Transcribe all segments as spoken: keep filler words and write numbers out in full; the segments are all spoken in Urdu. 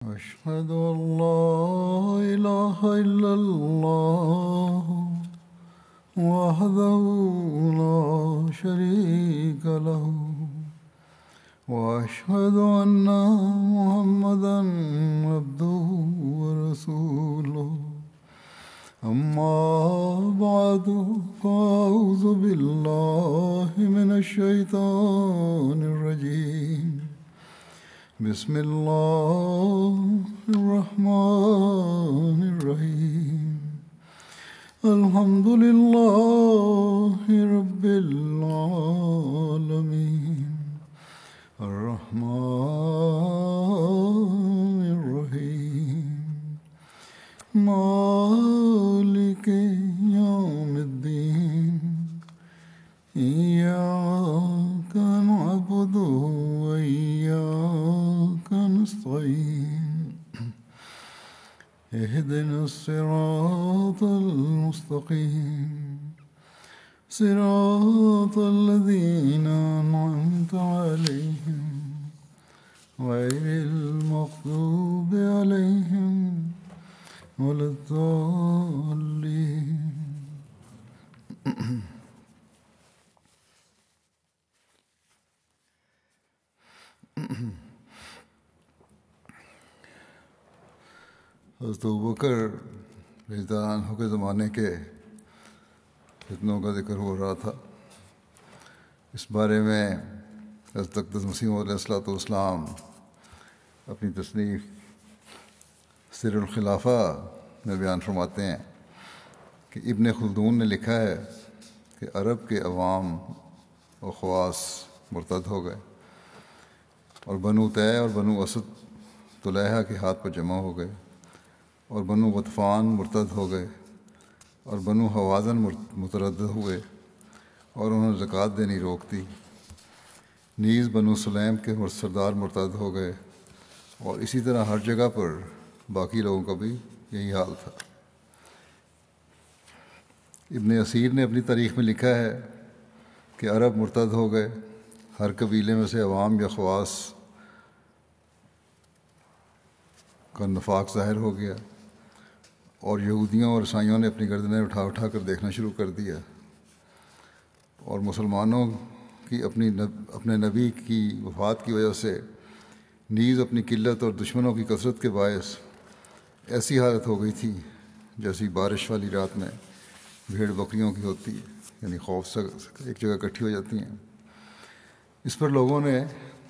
أشهد أن لا إله إلا الله وحده لا شريك له وأشهد أن محمدا عبده ورسوله أما بعد فأعوذ بالله من الشيطان الرجيم بسم الله الرحمن الرحيم الحمد لله رب العالمين الرحمن الرحيم مالك يوم الدين إياك نعبد وإياك نستعين اهدنا الصراط المستقيم صراط الذين أنعمت عليهم غير المغضوب عليهم ولا الضالين. حضرت ابوبکر رضی اللہ عنہ کے زمانے کے فتنوں کا ذکر ہو رہا تھا. اس بارے میں حضرت اقدس مسیح علیہ الصلوۃ والسلام اپنی تصنیف سر الخلافہ میں بیان فرماتے ہیں کہ ابن خلدون نے لکھا ہے کہ عرب کے عوام و خواص مرتد ہو گئے اور بنو طے اور بنو اسد طلیحہ کے ہاتھ پر جمع ہو گئے اور بنو غطفان مرتد ہو گئے اور بنو حوازن متردد ہوئے اور انہوں نے زکوٰۃ دینی روک دی. نیز بنو سلیم کے سردار مرتد ہو گئے اور اسی طرح ہر جگہ پر باقی لوگوں کا بھی یہی حال تھا. ابن اسیر نے اپنی تاریخ میں لکھا ہے کہ عرب مرتد ہو گئے، ہر قبیلے میں سے عوام یا خواص کا نفاق ظاہر ہو گیا اور یہودیوں اور عیسائیوں نے اپنی گردنیں اٹھا اٹھا کر دیکھنا شروع کر دیا اور مسلمانوں کی اپنی نب اپنے نبی کی وفات کی وجہ سے نیز اپنی قلت اور دشمنوں کی کثرت کے باعث ایسی حالت ہو گئی تھی جیسی بارش والی رات میں بھیڑ بکریوں کی ہوتی ہے، یعنی خوف سے ایک جگہ اکٹھی ہو جاتی ہیں. اس پر لوگوں نے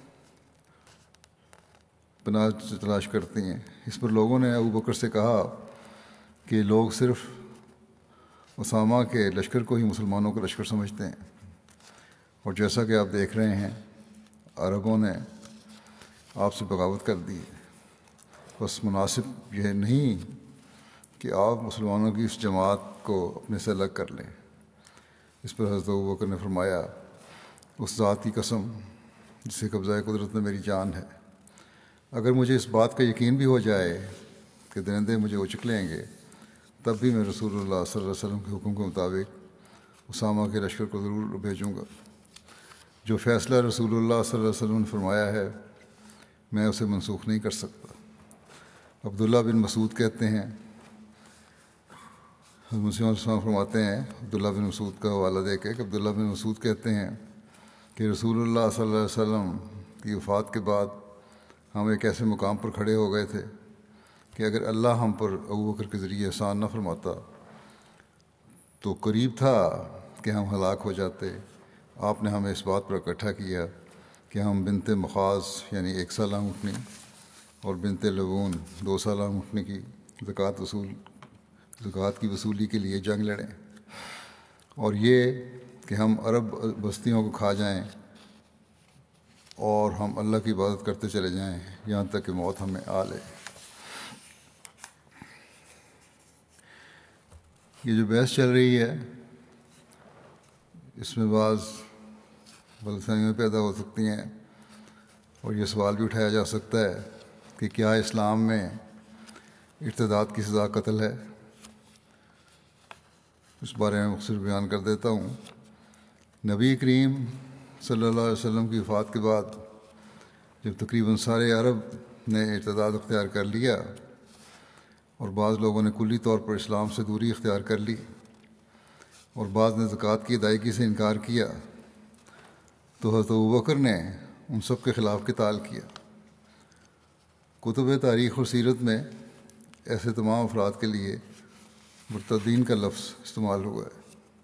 پناہ تلاش کرتی ہیں. اس پر لوگوں نے ابو بکر سے کہا کہ لوگ صرف اسامہ کے لشکر کو ہی مسلمانوں کا لشکر سمجھتے ہیں، اور جیسا کہ آپ دیکھ رہے ہیں عربوں نے آپ سے بغاوت کر دی. بس مناسب یہ نہیں کہ آپ مسلمانوں کی اس جماعت کو اپنے سے الگ کر لیں. اس پر حضرت ابو بکر نے فرمایا، اس ذات کی قسم جسے قبضہ قدرت میں میری جان ہے، اگر مجھے اس بات کا یقین بھی ہو جائے کہ درندے مجھے اچک لیں گے، تب بھی میں رسول اللہ صلی اللہ علیہ وسلم کے حکم کے مطابق اسامہ کے لشکر کو ضرور بھیجوں گا. جو فیصلہ رسول اللہ صلی اللہ علیہ وسلم نے فرمایا ہے میں اسے منسوخ نہیں کر سکتا. عبداللہ بن مسعود کہتے ہیں، حضرت مسیح علیہ السلام فرماتے ہیں عبداللہ بن مسعود کا حوالہ دے کے کہ عبداللہ بن مسعود کہتے ہیں کہ رسول اللہ صلی اللہ علیہ وسلم کی وفات کے بعد ہم ایک ایسے مقام پر کھڑے ہو گئے تھے کہ اگر اللہ ہم پر ابو بکر کے ذریعے احسان نہ فرماتا تو قریب تھا کہ ہم ہلاک ہو جاتے. آپ نے ہمیں اس بات پر اکٹھا کیا کہ ہم بنت مخاض یعنی ایک سالہ اونٹنی اور بنت لبون دو سالہ اونٹنی کی زکوٰۃ وصول زکوٰۃ کی وصولی کے لیے جنگ لڑیں، اور یہ کہ ہم عرب بستیوں کو کھا جائیں اور ہم اللہ کی عبادت کرتے چلے جائیں یہاں تک کہ موت ہمیں آ لے. یہ جو بحث چل رہی ہے اس میں بعض غلط فہمیاں پیدا ہو سکتی ہیں اور یہ سوال بھی اٹھایا جا سکتا ہے کہ کیا اسلام میں ارتداد کی سزا قتل ہے. اس بارے میں مختصر بیان کر دیتا ہوں. نبی کریم صلی اللہ علیہ وسلم کی وفات کے بعد جب تقریباً سارے عرب نے ارتداد اختیار کر لیا اور بعض لوگوں نے کلی طور پر اسلام سے دوری اختیار کر لی اور بعض نے زکوٰۃ کی ادائیگی سے انکار کیا، تو حضرت ابوبکر نے ان سب کے خلاف قتال کیا۔ کتب تاریخ اور سیرت میں ایسے تمام افراد کے لیے مرتدین کا لفظ استعمال ہوا ہے۔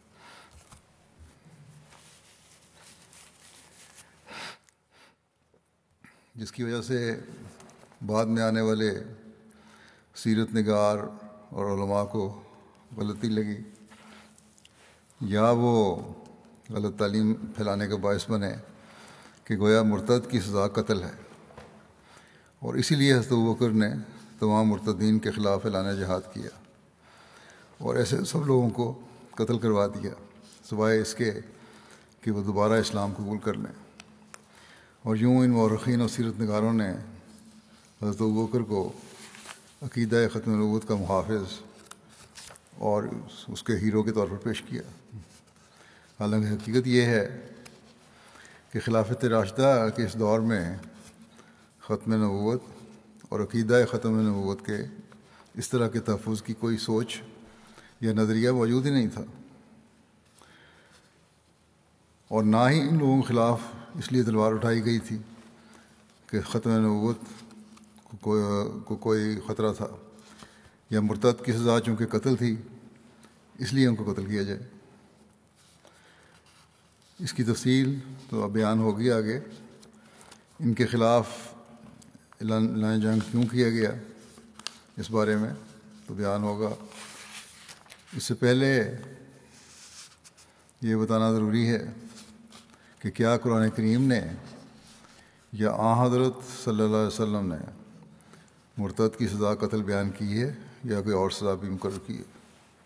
جس کی وجہ سے بعد میں آنے والے سیرت نگار اور علماء کو غلطی لگی، یا وہ غلط تعلیم پھیلانے کا باعث بنے کہ گویا مرتد کی سزا قتل ہے، اور اسی لیے حضرت ابوبکر نے تمام مرتدین کے خلاف اعلان جہاد کیا اور ایسے سب لوگوں کو قتل کروا دیا سوائے اس کے کہ وہ دوبارہ اسلام قبول کر لیں۔ اور یوں ان مورخین اور سیرت نگاروں نے حضرت ابوبکر کو عقیدہ ختم نبوت کا محافظ اور اس کے ہیرو کے طور پر پیش کیا، حالانکہ حقیقت یہ ہے کہ خلافت راشدہ کے اس دور میں ختم نبوت اور عقیدہ ختم نبوت کے اس طرح کے تحفظ کی کوئی سوچ یا نظریہ موجود ہی نہیں تھا، اور نہ ہی ان لوگوں کے خلاف اس لیے تلوار اٹھائی گئی تھی کہ ختم نبوت کو کوئی خطرہ تھا، یا مرتد کی سزا چونکہ قتل تھی اس لیے ان کو قتل کیا جائے۔ اس کی تفصیل تو اب بیان ہوگی آگے، ان کے خلاف اعلان جنگ کیوں کیا گیا اس بارے میں تو بیان ہوگا۔ اس سے پہلے یہ بتانا ضروری ہے کہ کیا قرآن کریم نے یا آن حضرت صلی اللہ علیہ وسلم نے مرتد کی سزا قتل بیان کی ہے یا کوئی اور سزا بھی مقرر کی ہے۔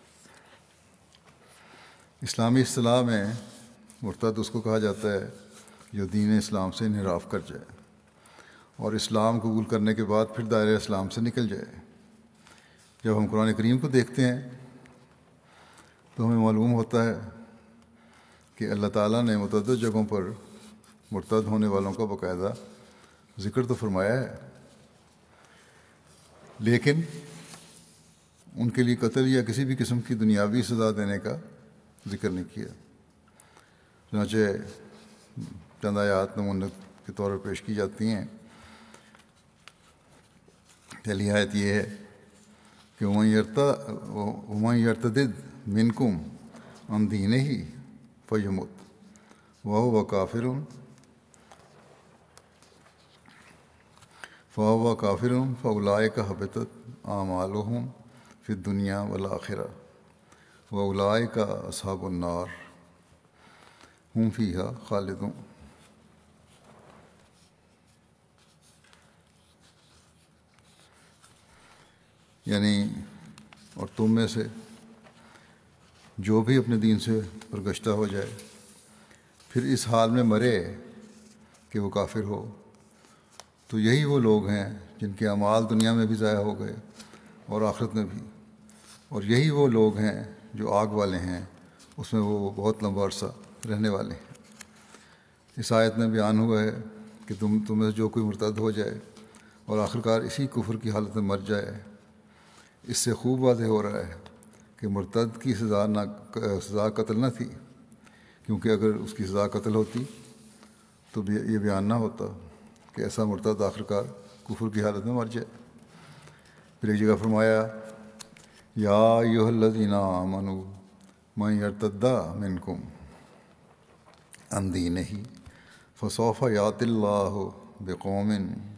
اسلامی اصطلاح میں مرتد اس کو کہا جاتا ہے جو دین اسلام سے انحراف کر جائے اور اسلام قبول کرنے کے بعد پھر دائرہ اسلام سے نکل جائے۔ جب ہم قرآن کریم کو دیکھتے ہیں تو ہمیں معلوم ہوتا ہے کہ اللہ تعالیٰ نے متعدد جگہوں پر مرتد ہونے والوں کا باقاعدہ ذکر تو فرمایا ہے، لیکن ان کے لیے قتل یا کسی بھی قسم کی دنیاوی سزا دینے کا ذکر نہیں کیا۔ چنانچہ چند آیات نمونہ کے طور پر پیش کی جاتی ہیں۔ پہلی آیت یہ ہے کہ وَمَن يَرْتَدِدْ مِنْكُمْ عَنْ دِينِهِ فَيَمُتْ وَهُوَ كَافِرٌ فَهُوَ كَافِرٌ فَأُولَٰئِكَ حَبِطَتْ أَعْمَالُهُمْ فِي الدُّنْيَا وَالْآخِرَةِ وَأُولَٰئِكَ أَصْحَابُ النَّارِ ہم فیہا خالدون۔ یعنی اور تم میں سے جو بھی اپنے دین سے پرگشتہ ہو جائے پھر اس حال میں مرے کہ وہ کافر ہو تو یہی وہ لوگ ہیں جن کے اعمال دنیا میں بھی ضائع ہو گئے اور آخرت میں بھی، اور یہی وہ لوگ ہیں جو آگ والے ہیں، اس میں وہ بہت لمبا عرصہ رہنے والے ہیں۔ اس آیت میں بیان ہوا ہے کہ تم تمہیں جو کوئی مرتد ہو جائے اور آخرکار اسی کفر کی حالت میں مر جائے، اس سے خوب واضح ہو رہا ہے کہ مرتد کی سزا نہ سزا قتل نہ تھی، کیونکہ اگر اس کی سزا قتل ہوتی تو یہ بیان نہ ہوتا کہ ایسا مرتد آخرکار کفر کی حالت میں مر جائے۔ پھر ایک جگہ فرمایا یا ایھا الذین آمنوا من یرتد منکم عن دینہ فسوف یأتی اللہ بقوم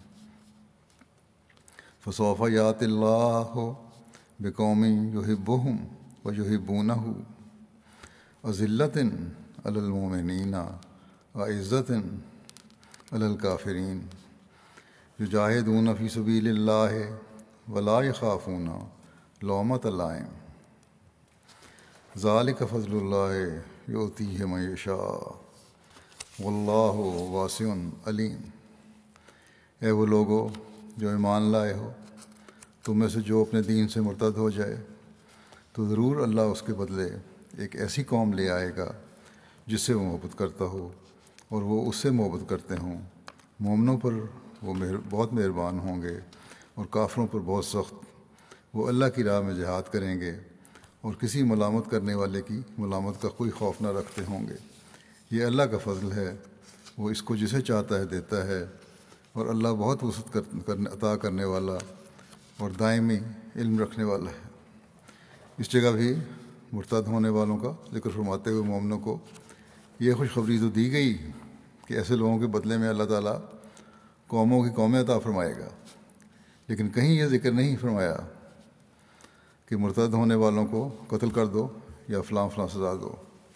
فسوف یأتی اللہ بقوم یحبہم ویحبونہ اذلۃ علی المؤمنین اعزۃ علی الکافرین یجاہدون فی سبیل اللہ ولا یخافون لومۃ لائم ذالک فضل اللہ یؤتیہ من یشاء واللہ واسع علیم۔ اے وہ لوگو جو ایمان لائے ہو، تم میں سے جو اپنے دین سے مرتد ہو جائے تو ضرور اللہ اس کے بدلے ایک ایسی قوم لے آئے گا جس سے وہ محبت کرتا ہو اور وہ اس سے محبت کرتے ہوں، مومنوں پر وہ مہر بہت مہربان ہوں گے، اور کافروں پر بہت سخت۔ وہ اللہ کی راہ میں جہاد کریں گے اور کسی ملامت کرنے والے کی ملامت کا کوئی خوف نہ رکھتے ہوں گے۔ یہ اللہ کا فضل ہے، وہ اس کو جسے چاہتا ہے دیتا ہے، اور اللہ بہت وسعت کرنے عطا کرنے والا اور دائمی علم رکھنے والا ہے۔ اس جگہ بھی مرتد ہونے والوں کا ذکر فرماتے ہوئے مومنوں کو یہ خوشخبری تو دی گئی کہ ایسے لوگوں کے بدلے میں اللہ تعالیٰ قوموں کی قومیں عطا فرمائے گا، لیکن کہیں یہ ذکر نہیں فرمایا کہ مرتد ہونے والوں کو قتل کر دو یا فلاں فلاں سزا دو۔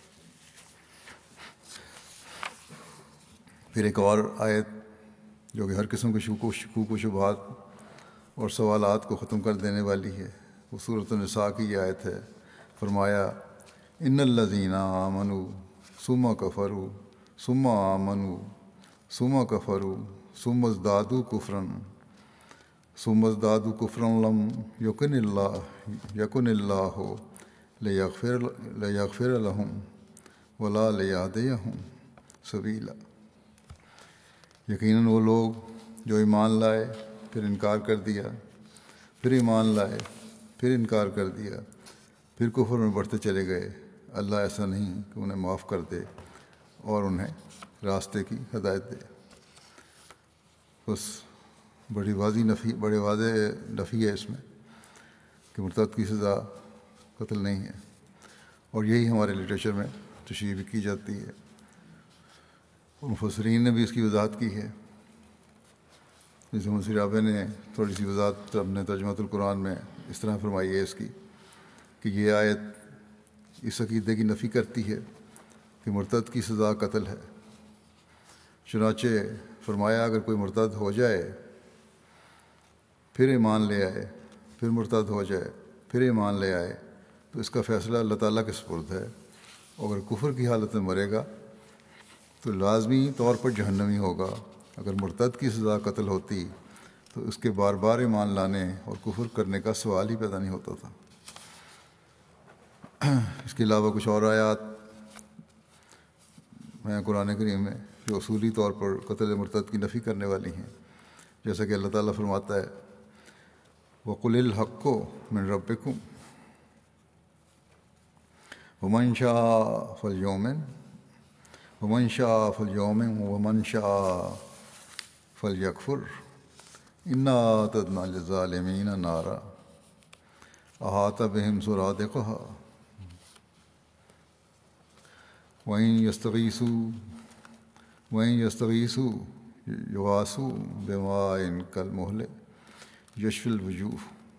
پھر ایک اور آیت جو کہ ہر قسم کے شکوک شکوک و شبہات اور سوالات کو ختم کر دینے والی ہے، وہ سورۃ النساء کی یہ آیت ہے۔ فرمایا ان الذین آمنوا ثم کفروا ثم آمنوا ثم کفروا ثم ازدادوا کفرا ثم ازدادوا کفرا لم یکن اللہ یکن اللہ لیغفر لیغفر لهم ولا لیہدیہم سبیلا۔ یقیناً وہ لوگ جو ایمان لائے پھر انکار کر دیا، پھر ایمان لائے پھر انکار کر دیا، پھر کفر میں بڑھتے چلے گئے، اللہ ایسا نہیں کہ انہیں معاف کر دے اور انہیں راستے کی ہدایت دے۔ بس بڑی واضح نفی بڑے واضح نفی ہے اس میں کہ مرتد کی سزا قتل نہیں ہے، اور یہی ہمارے لٹریچر میں تشریح بھی کی جاتی ہے، اور مفسرین نے بھی اس کی وضاحت کی ہے۔ جیسے منصور رابع نے تھوڑی سی وضاحت اپنے ترجمۃ القرآن میں اس طرح فرمائی ہے اس کی کہ یہ آیت اس عقیدے کی نفی کرتی ہے کہ مرتد کی سزا قتل ہے۔ چنانچہ فرمایا اگر کوئی مرتد ہو جائے پھر ایمان لے آئے، پھر مرتد ہو جائے پھر ایمان لے آئے تو اس کا فیصلہ اللہ تعالیٰ کے سپرد ہے، اور اگر کفر کی حالت میں مرے گا تو لازمی طور پر جہنمی ہوگا۔ اگر مرتد کی سزا قتل ہوتی تو اس کے بار بار ایمان لانے اور کفر کرنے کا سوال ہی پیدا نہیں ہوتا تھا۔ اس کے علاوہ کچھ اور آیات ہیں قرآن کریم میں جو اصولی طور پر قتل مرتد کی نفی کرنے والی ہیں، جیسا کہ اللہ تعالیٰ فرماتا ہے وَقُلِ الْحَقُّ مِن رَبِّكُمْ وَمَن شَاءَ فَلْيُؤْمِنْ وَمَن شَاءَ فَلْيُؤْمِنْ وَمَن شَاءَ فَلْيَكْفُرْ إِنَّا أَعْتَدْنَا لِلظَّالِمِينَ نَارًا أَحَاطَ بِهِمْ سُرَادِقُهَا وَإِن يَسْتَغِيثُوا وَإِن يَسْتَغِيثُوا يُغَاثُوا بِمَاءٍ كَالْمُهْلِ يَشْفِي الْوُجُوهَ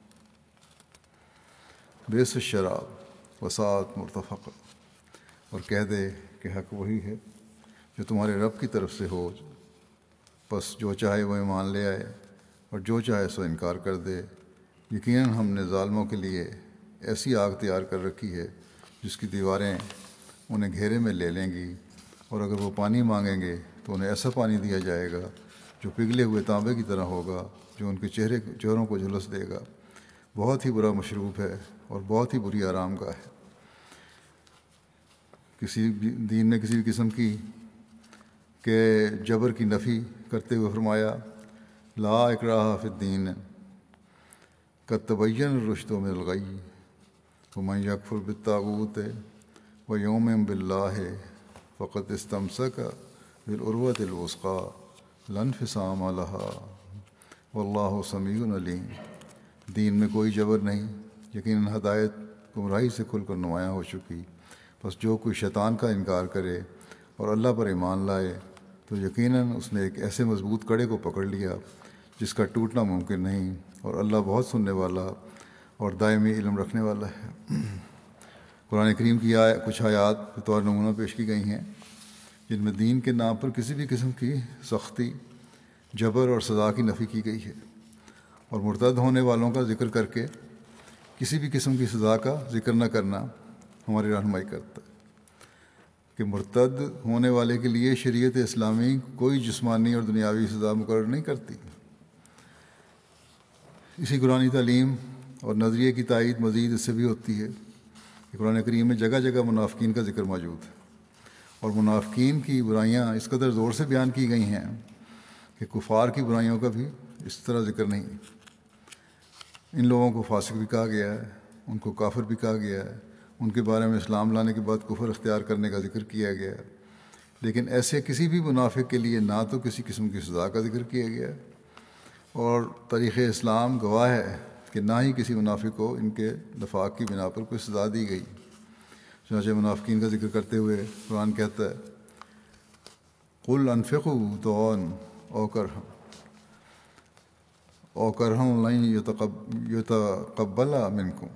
بئس الشراب وساءت مرتفقا۔ اور کہہ دے کہ حق وہی ہے جو تمہارے رب کی طرف سے ہو، بس جو چاہے وہ ایمان لے آئے اور جو چاہے سو انکار کر دے۔ یقیناً ہم نے ظالموں کے لیے ایسی آگ تیار کر رکھی ہے جس کی دیواریں انہیں گھیرے میں لے لیں گی، اور اگر وہ پانی مانگیں گے تو انہیں ایسا پانی دیا جائے گا جو پگھلے ہوئے تانبے کی طرح ہوگا، جو ان کے چہرے چہروں کو جھلس دے گا۔ بہت ہی برا مشروب ہے اور بہت ہی بری آرام گاہ ہے۔ کسی بھی دین نے کسی بھی قسم کی کہ جبر کی نفی کرتے ہوئے فرمایا لا اکراہ فی الدین قد تبین الرشد من الغی ومن یکفر بالطاغوت ویؤمن باللہ فقد استمسک بالعروۃ الوثقی لا انفصام لها واللہ سمیع علیم۔ دین میں کوئی جبر نہیں، یقیناً ہدایت گمراہی سے کھل کر نمایاں ہو چکی، بس جو کوئی شیطان کا انکار کرے اور اللہ پر ایمان لائے تو یقیناً اس نے ایک ایسے مضبوط کڑے کو پکڑ لیا جس کا ٹوٹنا ممکن نہیں، اور اللہ بہت سننے والا اور دائمی علم رکھنے والا ہے۔ قرآن کریم کی آئے کچھ آیات بطور نمونہ پیش کی گئی ہیں جن میں دین کے نام پر کسی بھی قسم کی سختی، جبر اور سزا کی نفی کی گئی ہے، اور مرتد ہونے والوں کا ذکر کر کے کسی بھی قسم کی سزا کا ذکر نہ کرنا ہماری رہنمائی کرتا ہے کہ مرتد ہونے والے کے لیے شریعت اسلامی کوئی جسمانی اور دنیاوی سزا مقرر نہیں کرتی۔ اسی قرآنی تعلیم اور نظریے کی تائید مزید اس سے بھی ہوتی ہے کہ قرآن کریم میں جگہ جگہ منافقین کا ذکر موجود ہے، اور منافقین کی برائیاں اس قدر زور سے بیان کی گئی ہیں کہ کہ کفار کی برائیوں کا بھی اس طرح ذکر نہیں۔ ان لوگوں کو فاسق بھی کہا گیا ہے، ان کو کافر بھی کہا گیا ہے، ان کے بارے میں اسلام لانے کے بعد کفر اختیار کرنے کا ذکر کیا گیا ہے، لیکن ایسے کسی بھی منافق کے لیے نہ تو کسی قسم کی سزا کا ذکر کیا گیا ہے، اور تاریخ اسلام گواہ ہے کہ نہ ہی کسی منافق کو ان کے نفاق کی بنا پر کوئی سزا دی گئی۔ چنانچہ منافقین کا ذکر کرتے ہوئے قرآن کہتا ہے قل انفقوا طوعا او کرہا او کرہا لن یتقبل منکم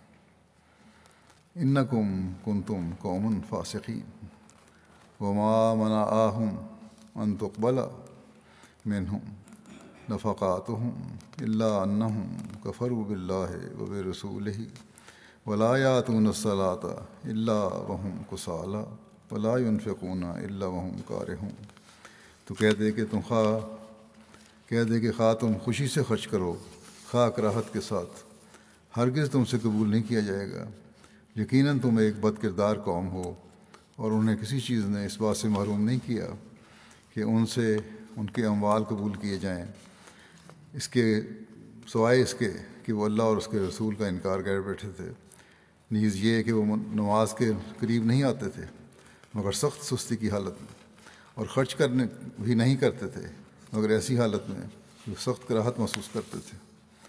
انکم کنتم قوما فاسقین وما منعہم ان تقبل منہم نفقاتهم الا انہم کفروا باللہ وبرسولہ ولا یاتون الصلاۃ الا وہم کسالى ولا ينفقون الا وہم کارہون۔ تو کہہ دے کہ تم خواہ کہہ دے کہ خواہ تم خوشی سے خرچ کرو خواہ کراہت کے ساتھ، ہرگز تم سے قبول نہیں کیا جائے گا۔ یقیناً تم ایک بد کردار قوم ہو، اور انہیں کسی چیز نے اس بات سے محروم نہیں کیا کہ ان سے ان کے اموال قبول کیے جائیں، اس کے سوائے اس کے کہ وہ اللہ اور اس کے رسول کا انکار کر بیٹھے تھے، نیز یہ کہ وہ نماز کے قریب نہیں آتے تھے مگر سخت سستی کی حالت میں، اور خرچ کرنے بھی نہیں کرتے تھے مگر ایسی حالت میں کہ وہ سخت کراہت محسوس کرتے تھے۔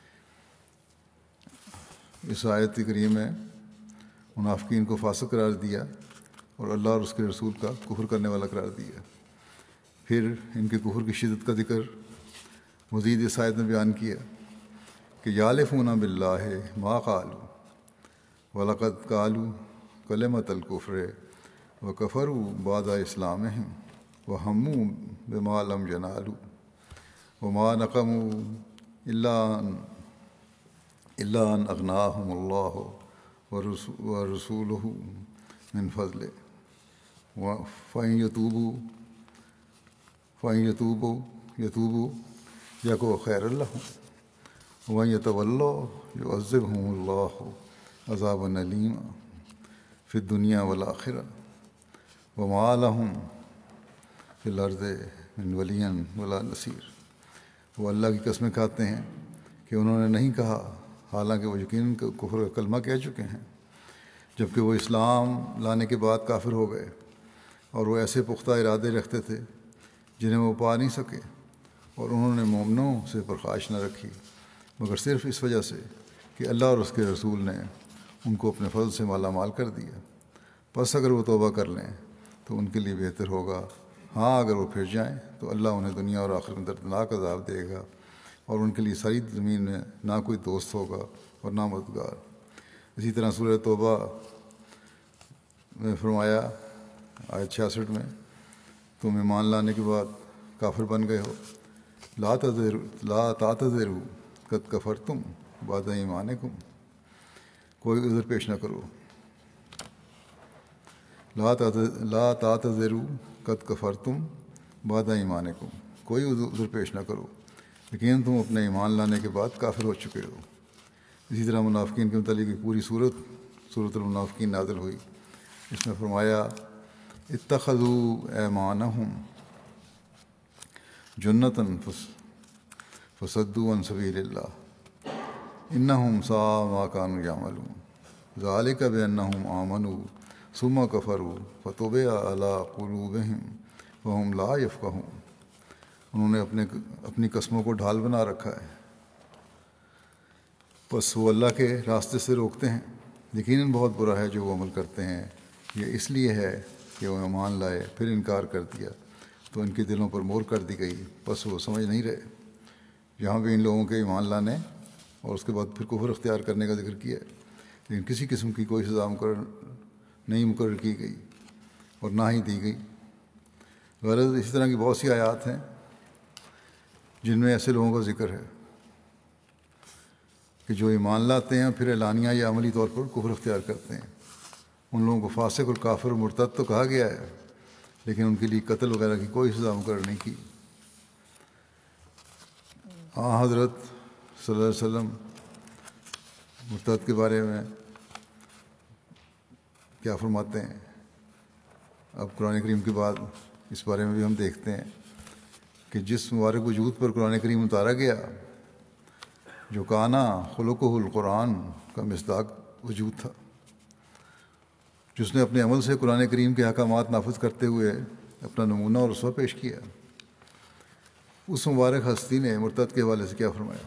اس آیت کریم میں منافقین کو فاسق قرار دیا اور اللہ اور اس کے رسول کا کفر کرنے والا قرار دیا۔ پھر ان کے کفر کی شدت کا ذکر مزید اس آیت میں بیان کیا کہ یالفون باللہ ما قالوا وَلَقَدْ قَالُوا كَلِمَةَ الْكُفْرِ وَكَفَرُوا بَعْدَ إِسْلَامِهِمْ وَهَمُّوا بِمَا لَمْ يَنَالُوا وَمَا نَقَمُوا إِلَّا أَنْ إِلَّا أَنْ أَغْنَاهُمُ اللَّهُ وَرَسُولُهُ مِنْ فَضْلِهِ فَإِنْ يَتُوبُوا فَإِنْ يَتُوبُوا يَتُوبُوا يَكُنْ خَيْرًا لَهُمْ وَإِنْ يَتَوَلَّوْا يُعَذِّبْهُمُ اللَّهُ عذابًا علیما فی الدنیا والآخرہ وما لہم فی الارض من ولی ولا نصیر۔ وہ اللہ کی قسمیں کھاتے ہیں کہ انہوں نے نہیں کہا، حالانکہ وہ یقیناً کفر کا کلمہ کہہ چکے ہیں، جبکہ وہ اسلام لانے کے بعد کافر ہو گئے، اور وہ ایسے پختہ ارادے رکھتے تھے جنہیں وہ پا نہیں سکے، اور انہوں نے مومنوں سے پرخاش نہ رکھی مگر صرف اس وجہ سے کہ اللہ اور اس کے رسول نے ان کو اپنے فضل سے مالا مال کر دیا۔ پس اگر وہ توبہ کر لیں تو ان کے لیے بہتر ہوگا، ہاں اگر وہ پھر جائیں تو اللہ انہیں دنیا اور آخرت میں دردناک عذاب دے گا، اور ان کے لیے ساری زمین میں نہ کوئی دوست ہوگا اور نہ مددگار۔ اسی طرح سورہ توبہ میں فرمایا آیت چھیاسٹھ میں، تم ایمان لانے کے بعد کافر بن گئے ہو، لا تعتذروا لا تعتذروا قد کفرتم بعد ایمانکم، کوئی عذر پیش نہ کرو، لا تعتذروا قد کفرتم بعد ایمانکم، کوئی عذر پیش نہ کرو، لیکن تم اپنے ایمان لانے کے بعد کافر ہو چکے ہو۔ اسی طرح منافقین کے متعلق ایک پوری صورت صورت المنافقین نازل ہوئی، اس میں فرمایا اتخذوا ایمانہم جنۃ فصدوا عن سبیل اللہ انہم ساء ما کانوا یعملون ذالک بانہم آمنوا ثم کفروا فطبع علی قلوبہم وہم لا یفقہون۔ انہوں نے اپنے اپنی قسموں کو ڈھال بنا رکھا ہے، بس وہ اللہ کے راستے سے روکتے ہیں، یقیناً بہت برا ہے جو وہ عمل کرتے ہیں۔ یہ اس لیے ہے کہ وہ ایمان لائے پھر انکار کر دیا تو ان کے دلوں پر مہر کر دی گئی، بس وہ سمجھ نہیں رہے۔ یہاں بھی ان لوگوں کے ایمان لانے اور اس کے بعد پھر کفر اختیار کرنے کا ذکر کیا ہے، لیکن کسی قسم کی کوئی سزا مقرر نہیں مقرر کی گئی اور نہ ہی دی گئی۔ غرض اسی طرح کی بہت سی آیات ہیں جن میں ایسے لوگوں کا ذکر ہے کہ جو ایمان لاتے ہیں پھر اعلانیہ یا عملی طور پر کفر اختیار کرتے ہیں۔ ان لوگوں کو فاسق اور کافر اور مرتد تو کہا گیا ہے، لیکن ان کے لیے قتل وغیرہ کی کوئی سزا مقرر نہیں کی۔ ہاں حضرت صلی اللہ علیہ وسلم مرتد کے بارے میں کیا فرماتے ہیں؟ اب قرآن کریم کے بعد اس بارے میں بھی ہم دیکھتے ہیں کہ جس مبارک وجود پر قرآن کریم اتارا گیا، جو کانا خلقہ القرآن کا مصداق وجود تھا، جس نے اپنے عمل سے قرآن کریم کے احکامات نافذ کرتے ہوئے اپنا نمونہ اور اسوہ پیش کیا، اس مبارک ہستی نے مرتد کے حوالے سے کیا فرمایا؟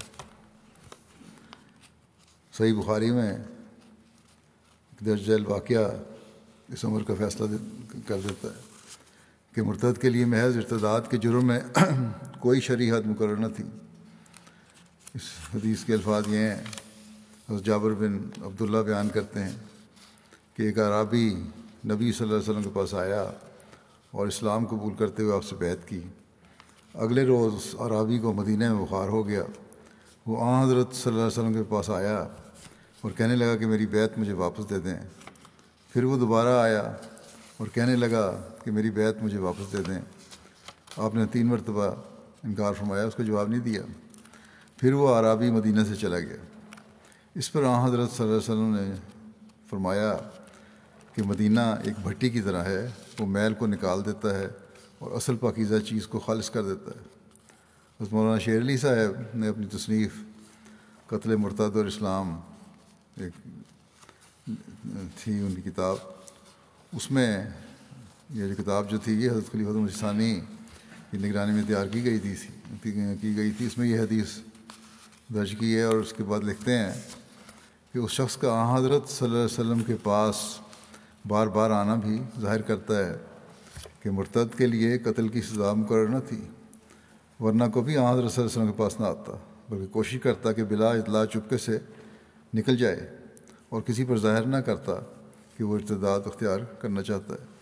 صحیح بخاری میں درج ذیل واقعہ اس امر کا فیصلہ کر دیتا ہے کہ مرتد کے لیے محض ارتداد کے جرم میں کوئی شرعی حد مقرر نہ تھی۔ اس حدیث کے الفاظ یہ ہیں، حضرت جابر بن عبداللہ بیان کرتے ہیں کہ ایک اعرابی نبی صلی اللہ علیہ وسلم کے پاس آیا اور اسلام قبول کرتے ہوئے آپ سے بیعت کی۔ اگلے روز اعرابی کو مدینہ میں بخار ہو گیا۔ وہ آن حضرت صلی اللہ علیہ وسلم کے پاس آیا اور کہنے لگا کہ میری بیعت مجھے واپس دے دیں۔ پھر وہ دوبارہ آیا اور کہنے لگا کہ میری بیعت مجھے واپس دے دیں۔ آپ نے تین مرتبہ انکار فرمایا، اس کو جواب نہیں دیا۔ پھر وہ اعرابی مدینہ سے چلا گیا۔ اس پر آن حضرت صلی اللہ علیہ وسلم نے فرمایا کہ مدینہ ایک بھٹی کی طرح ہے، وہ میل کو نکال دیتا ہے اور اصل پاکیزہ چیز کو خالص کر دیتا ہے۔ حضرت مولانا شیر علی صاحب نے اپنی تصنیف قتل مرتد اور اسلام ایک تھی ان کی کتاب، اس میں یہ جو کتاب جو تھی یہ حضرت خلیفۃ المسیح ثانی کی نگرانی میں تیار کی گئی تھی کی گئی تھی اس میں یہ حدیث درج کی ہے، اور اس کے بعد لکھتے ہیں کہ اس شخص کا آن حضرت صلی اللہ علیہ وسلم کے پاس بار بار آنا بھی ظاہر کرتا ہے کہ مرتد کے لیے قتل کی سزا مقرر نہ تھی، ورنہ کبھی آن حضرت صلی اللہ علیہ وسلم کے پاس نہ آتا، بلکہ کوشش کرتا کہ بلا اطلاع چپکے سے نکل جائے اور کسی پر ظاہر نہ کرتا کہ وہ ارتداد اختیار کرنا چاہتا ہے۔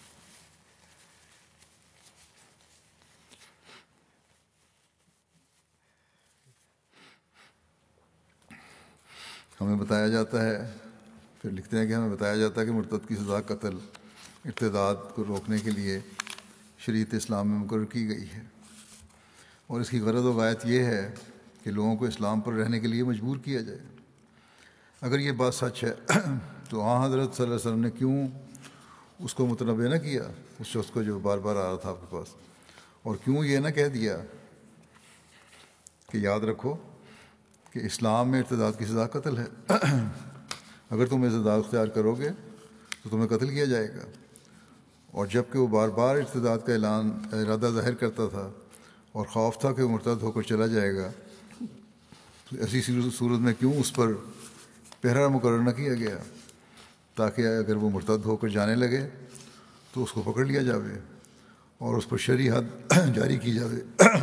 ہمیں بتایا جاتا ہے، پھر لکھتے ہیں کہ ہمیں بتایا جاتا ہے کہ مرتد کی سزا قتل ارتداد کو روکنے کے لیے شریعت اسلام میں مقرر کی گئی ہے، اور اس کی غرض و غایت یہ ہے کہ لوگوں کو اسلام پر رہنے کے لیے مجبور کیا جائے۔ اگر یہ بات سچ ہے تو آن حضرت صلی اللہ علیہ وسلم نے کیوں اس کو متنبہ نہ کیا، اس شخص کو جو بار بار آ رہا تھا آپ کے پاس، اور کیوں یہ نہ کہہ دیا کہ یاد رکھو کہ اسلام میں ارتداد کی سزا قتل ہے، اگر تم ارتداد اختیار کرو گے تو تمہیں قتل کیا جائے گا۔ اور جب کہ وہ بار بار ارتداد کا اعلان ارادہ ظاہر کرتا تھا اور خوف تھا کہ وہ مرتد ہو کر چلا جائے گا، تو ایسی صورت میں کیوں اس پر پہرا مقرر نہ کیا گیا تاکہ اگر وہ مرتد ہو کر جانے لگے تو اس کو پکڑ لیا جاوے اور اس پر شرعی حد جاری کی جاوے؟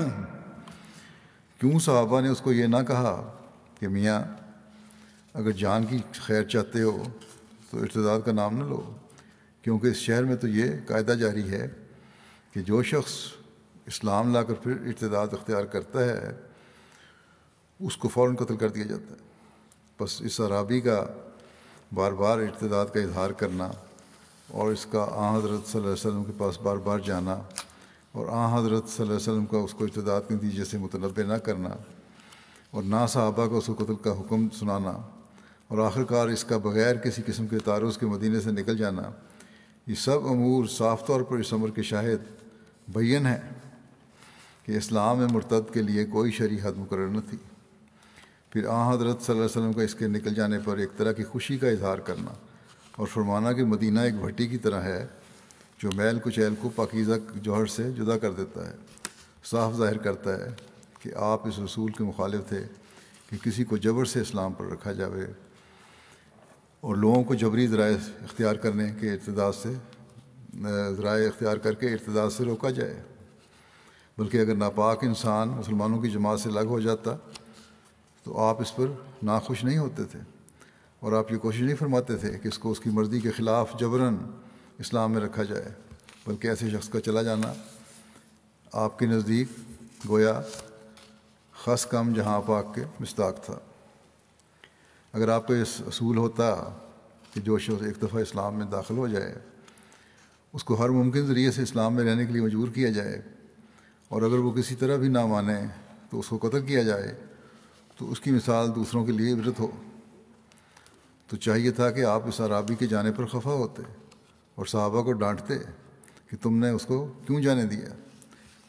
کیوں صحابہ نے اس کو یہ نہ کہا کہ میاں اگر جان کی خیر چاہتے ہو تو ارتداد کا نام نہ لو، کیونکہ اس شہر میں تو یہ قاعدہ جاری ہے کہ جو شخص اسلام لا کر پھر ارتداد اختیار کرتا ہے اس کو فوراً قتل کر دیا جاتا ہے۔ بس اس اعرابی کا بار بار ارتداد کا اظہار کرنا اور اس کا آن حضرت صلی اللہ علیہ وسلم کے پاس بار بار جانا اور آن حضرت صلی اللہ علیہ وسلم کا اس کو ارتداد کے نتیجے سے متنبہ نہ کرنا اور نہ صحابہ کو اس کو قتل کا حکم سنانا اور آخر کار اس کا بغیر کسی قسم کے تعرض کے مدینے سے نکل جانا، یہ سب امور صاف طور پر اس امر کے شاہد بین ہے کہ اسلام میں مرتد کے لیے کوئی شرعی حد مقرر نہ تھی۔ پھر آن حضرت صلی اللہ علیہ وسلم کا اس کے نکل جانے پر ایک طرح کی خوشی کا اظہار کرنا اور فرمانا کہ مدینہ ایک بھٹی کی طرح ہے جو میل کچیل کو پاکیزہ جوہر سے جدا کر دیتا ہے، صاف ظاہر کرتا ہے کہ آپ اس رسول کے مخالف تھے کہ کسی کو جبر سے اسلام پر رکھا جاوے اور لوگوں کو جبری ذرائع اختیار کرنے کے ارتداد سے ذرائع اختیار کر کے ارتداد سے روکا جائے، بلکہ اگر ناپاک انسان مسلمانوں کی جماعت سے الگ ہو جاتا تو آپ اس پر ناخوش نہیں ہوتے تھے اور آپ یہ کوشش نہیں فرماتے تھے کہ اس کو اس کی مرضی کے خلاف جبراً اسلام میں رکھا جائے، بلکہ ایسے شخص کا چلا جانا آپ کے نزدیک گویا خس کم جہاں پاک کے مصداق تھا۔ اگر آپ کو اس اصول ہوتا کہ جو شخص ایک دفعہ اسلام میں داخل ہو جائے اس کو ہر ممکن ذریعے سے اسلام میں رہنے کے لیے مجبور کیا جائے اور اگر وہ کسی طرح بھی نہ مانے تو اس کو قتل کیا جائے، تو اس کی مثال دوسروں کے لیے عبرت ہو، تو چاہیے تھا کہ آپ اس اعرابی کے جانے پر خفا ہوتے اور صحابہ کو ڈانٹتے کہ تم نے اس کو کیوں جانے دیا،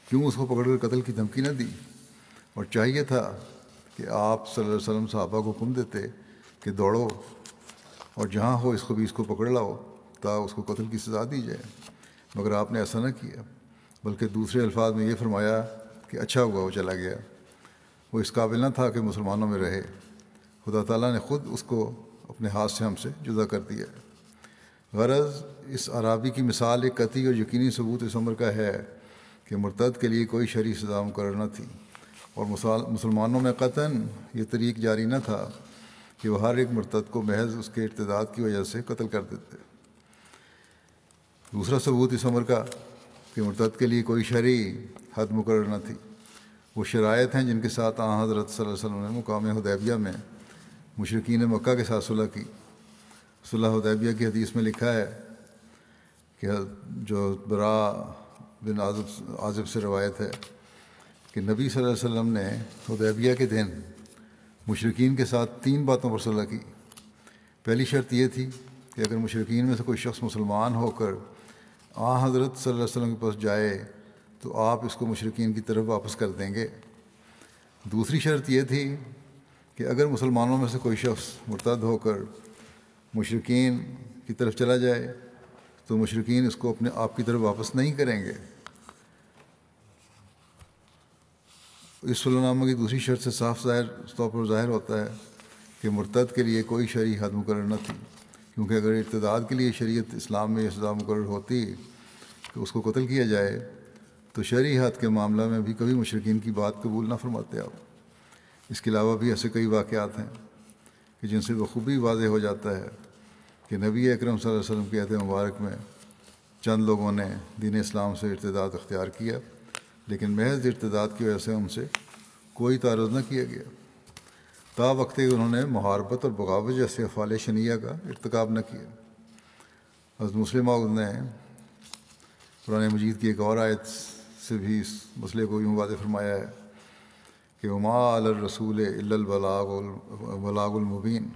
کیوں اس کو پکڑ کر قتل کی دھمکی نہ دی؟ اور چاہیے تھا کہ آپ صلی اللہ علیہ وسلم صحابہ کو حکم دیتے کہ دوڑو اور جہاں ہو اس کو بھی اس کو پکڑ لاؤ تا اس کو قتل کی سزا دی جائے، مگر آپ نے ایسا نہ کیا، بلکہ دوسرے الفاظ میں یہ فرمایا کہ اچھا ہوا وہ چلا گیا، وہ اس قابل نہ تھا کہ مسلمانوں میں رہے، خدا تعالیٰ نے خود اس کو اپنے ہاتھ سے ہم سے جدا کر دیا۔ غرض اس عرابی کی مثال ایک قطعی اور یقینی ثبوت اس امر کا ہے کہ مرتد کے لیے کوئی شرعی سزا مقرر نہ تھی، اور مسلمانوں میں قطعاً یہ طریق جاری نہ تھا کہ وہ ہر ایک مرتد کو محض اس کے ارتداد کی وجہ سے قتل کر دیتے۔ دوسرا ثبوت اس امر کا کہ مرتد کے لیے کوئی شرعی حد مقرر نہ تھی، وہ شرائط ہیں جن کے ساتھ آن حضرت صلی اللہ علیہ وسلم نے مقام حدیبیہ میں مشرکین مکہ کے ساتھ صلح کی۔ صلح حدیبیہ کی حدیث میں لکھا ہے کہ جو برا بن عازب عازب سے روایت ہے کہ نبی صلی اللہ علیہ وسلم نے حدیبیہ کے دن مشرکین کے ساتھ تین باتوں پر صلح کی۔ پہلی شرط یہ تھی کہ اگر مشرکین میں سے کوئی شخص مسلمان ہو کر آن حضرت صلی اللہ علیہ وسلم کے پاس جائے تو آپ اس کو مشرکین کی طرف واپس کر دیں گے۔ دوسری شرط یہ تھی کہ اگر مسلمانوں میں سے کوئی شخص مرتد ہو کر مشرکین کی طرف چلا جائے تو مشرکین اس کو اپنے آپ کی طرف واپس نہیں کریں گے۔ اس صلح نامہ کی دوسری شرط سے صاف ظاہر طور پر ظاہر ہوتا ہے کہ مرتد کے لیے کوئی شرعی حد مقرر نہ تھی، کیونکہ اگر ارتداد کے لیے شریعت اسلام میں یہ سزا مقرر ہوتی کہ اس کو قتل کیا جائے تو شرعی حد کے معاملہ میں بھی کبھی مشرکین کی بات قبول نہ فرماتے آپ۔ اس کے علاوہ بھی ایسے کئی واقعات ہیں کہ جن سے بخوبی واضح ہو جاتا ہے کہ نبی اکرم صلی اللہ علیہ وسلم کے عہد مبارک میں چند لوگوں نے دین اسلام سے ارتداد اختیار کیا، لیکن محض ارتداد کی وجہ سے ان سے کوئی تعرض نہ کیا گیا، تا وقت کہ انہوں نے محاربت اور بغاوت جیسے افعال شنیعہ کا ارتکاب نہ کیا۔ حضرت مسلم موعود نے قرآن مجید کی ایک اور آیت سے بھی اس مسئلے کو یوں واضح فرمایا ہے کہ وما علی الرسول الا البلاغ البلاغ المبین،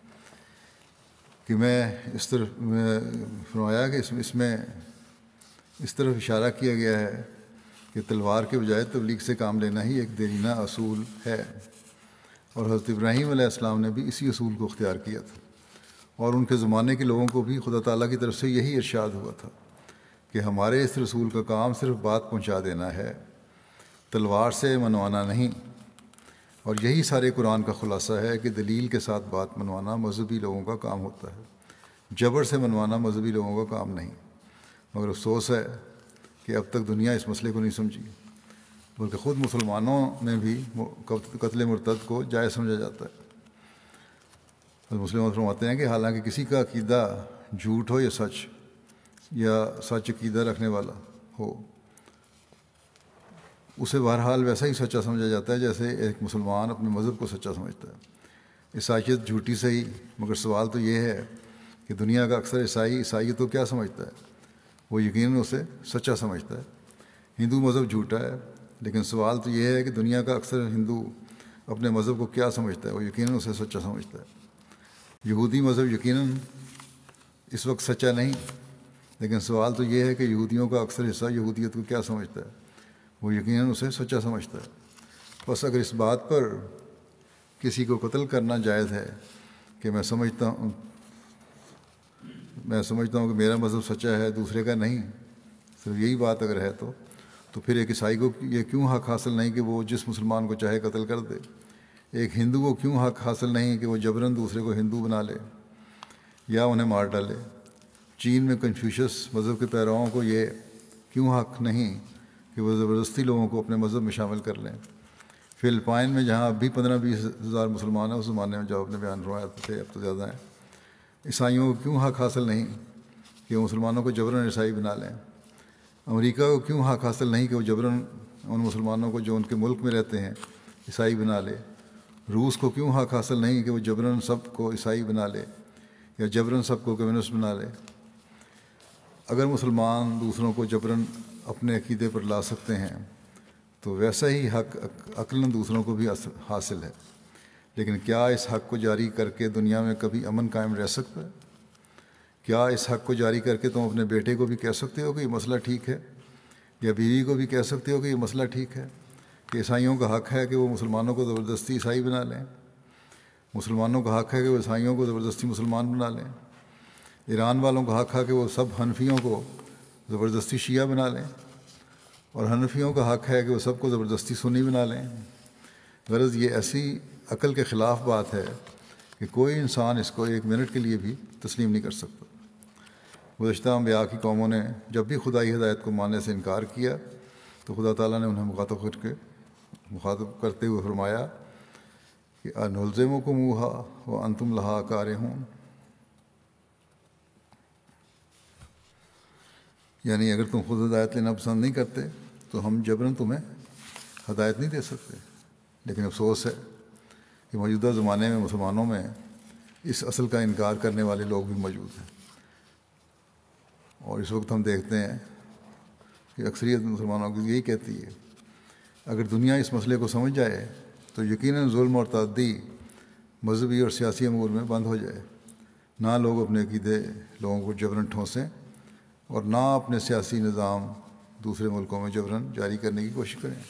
کہ میں اس طرف میں فرمایا کہ اس میں اس میں اس طرف اشارہ کیا گیا ہے کہ تلوار کے بجائے تبلیغ سے کام لینا ہی ایک دیرینہ اصول ہے، اور حضرت ابراہیم علیہ السلام نے بھی اسی اصول کو اختیار کیا تھا، اور ان کے زمانے کے لوگوں کو بھی خدا تعالیٰ کی طرف سے یہی ارشاد ہوا تھا کہ ہمارے اس رسول کا کام صرف بات پہنچا دینا ہے، تلوار سے منوانا نہیں۔ اور یہی سارے قرآن کا خلاصہ ہے کہ دلیل کے ساتھ بات منوانا مذہبی لوگوں کا کام ہوتا ہے، جبر سے منوانا مذہبی لوگوں کا کام نہیں۔ مگر افسوس ہے کہ اب تک دنیا اس مسئلے کو نہیں سمجھی، بلکہ خود مسلمانوں میں بھی قتل مرتد کو جائز سمجھا جاتا ہے۔ مسلمان فرماتے ہیں کہ حالانکہ کسی کا عقیدہ جھوٹ ہو یا سچ یا سچ عقیدہ رکھنے والا ہو، اسے بہرحال ویسا ہی سچا سمجھا جاتا ہے جیسے ایک مسلمان اپنے مذہب کو سچا سمجھتا ہے۔ عیسائیت جھوٹی صحیح، مگر سوال تو یہ ہے کہ دنیا کا اکثر عیسائی عیسائیت کو کیا سمجھتا ہے؟ وہ یقیناً اسے سچا سمجھتا ہے۔ ہندو مذہب جھوٹا ہے، لیکن سوال تو یہ ہے کہ دنیا کا اکثر ہندو اپنے مذہب کو کیا سمجھتا ہے؟ وہ یقیناً اسے سچا سمجھتا ہے۔ یہودی مذہب یقیناً اس وقت سچا نہیں، لیکن سوال تو یہ ہے کہ یہودیوں کا اکثر حصہ یہودیت کو کیا سمجھتا ہے؟ وہ یقیناً اسے سچا سمجھتا ہے۔ بس اگر اس بات پر کسی کو قتل کرنا جائز ہے کہ میں سمجھتا ہوں میں سمجھتا ہوں کہ میرا مذہب سچا ہے دوسرے کا نہیں، صرف یہی بات اگر ہے تو تو پھر ایک عیسائی کو یہ کیوں حق حاصل نہیں کہ وہ جس مسلمان کو چاہے قتل کر دے؟ ایک ہندو کو کیوں حق حاصل نہیں کہ وہ جبراً دوسرے کو ہندو بنا لے یا انہیں مار ڈالے؟ چین میں کنفیوشس مذہب کے پیروؤں کو یہ کیوں حق نہیں کہ وہ زبردستی لوگوں کو اپنے مذہب میں شامل کر لیں؟ فلپائن میں جہاں اب بھی پندرہ بیس ہزار مسلمان ہیں، اس زمانے میں جو اپنے بیان فرمایا تھے اب تو زیادہ ہیں، عیسائیوں کو کیوں حق حاصل نہیں کہ وہ مسلمانوں کو جبراً عیسائی بنا لیں؟ امریکہ کو کیوں حق حاصل نہیں کہ وہ جبراً ان مسلمانوں کو جو ان کے ملک میں رہتے ہیں عیسائی بنا لے؟ روس کو کیوں حق حاصل نہیں کہ وہ جبراً سب کو عیسائی بنا لے یا جبراً سب کو کمیونسٹ بنا لے؟ اگر مسلمان دوسروں کو جبراً اپنے عقیدے پر لا سکتے ہیں تو ویسا ہی حق عقلاً دوسروں کو بھی حاصل ہے، لیکن کیا اس حق کو جاری کر کے دنیا میں کبھی امن قائم رہ سکتا ہے؟ کیا اس حق کو جاری کر کے تم اپنے بیٹے کو بھی کہہ سکتے ہو کہ یہ مسئلہ ٹھیک ہے؟ یا بیوی کو بھی کہہ سکتے ہو کہ یہ مسئلہ ٹھیک ہے کہ عیسائیوں کا حق ہے کہ وہ مسلمانوں کو زبردستی عیسائی بنا لیں، مسلمانوں کا حق ہے کہ وہ عیسائیوں کو زبردستی مسلمان بنا لیں، ایران والوں کا حق ہے کہ وہ سب حنفیوں کو زبردستی شیعہ بنا لیں، اور حنفیوں کا حق ہے کہ وہ سب کو زبردستی سنی بنا لیں۔ غرض یہ ایسی عقل کے خلاف بات ہے کہ کوئی انسان اس کو ایک منٹ کے لیے بھی تسلیم نہیں کر سکتا۔ گزشتہ انبیاء کی قوموں نے جب بھی خدائی ہدایت کو ماننے سے انکار کیا تو خدا تعالیٰ نے انہیں مخاطب کر کے مخاطب کرتے ہوئے فرمایا کہ انلزمکموہا وانتم لہا کارہون، یعنی اگر تم خود ہدایت لینا پسند نہیں کرتے تو ہم جبراً تمہیں ہدایت نہیں دے سکتے۔ لیکن افسوس ہے کہ موجودہ زمانے میں مسلمانوں میں اس اصل کا انکار کرنے والے لوگ بھی موجود ہیں، اور اس وقت ہم دیکھتے ہیں کہ اکثریت مسلمانوں کی یہی کہتی ہے اگر دنیا اس مسئلے کو سمجھ جائے تو یقیناً ظلم اور تعدی مذہبی اور سیاسی امور میں بند ہو جائے، نہ لوگ اپنے عقیدے لوگوں کو جبراً ٹھونسیں اور نہ اپنے سیاسی نظام دوسرے ملکوں میں جبراً جاری کرنے کی کوشش کریں۔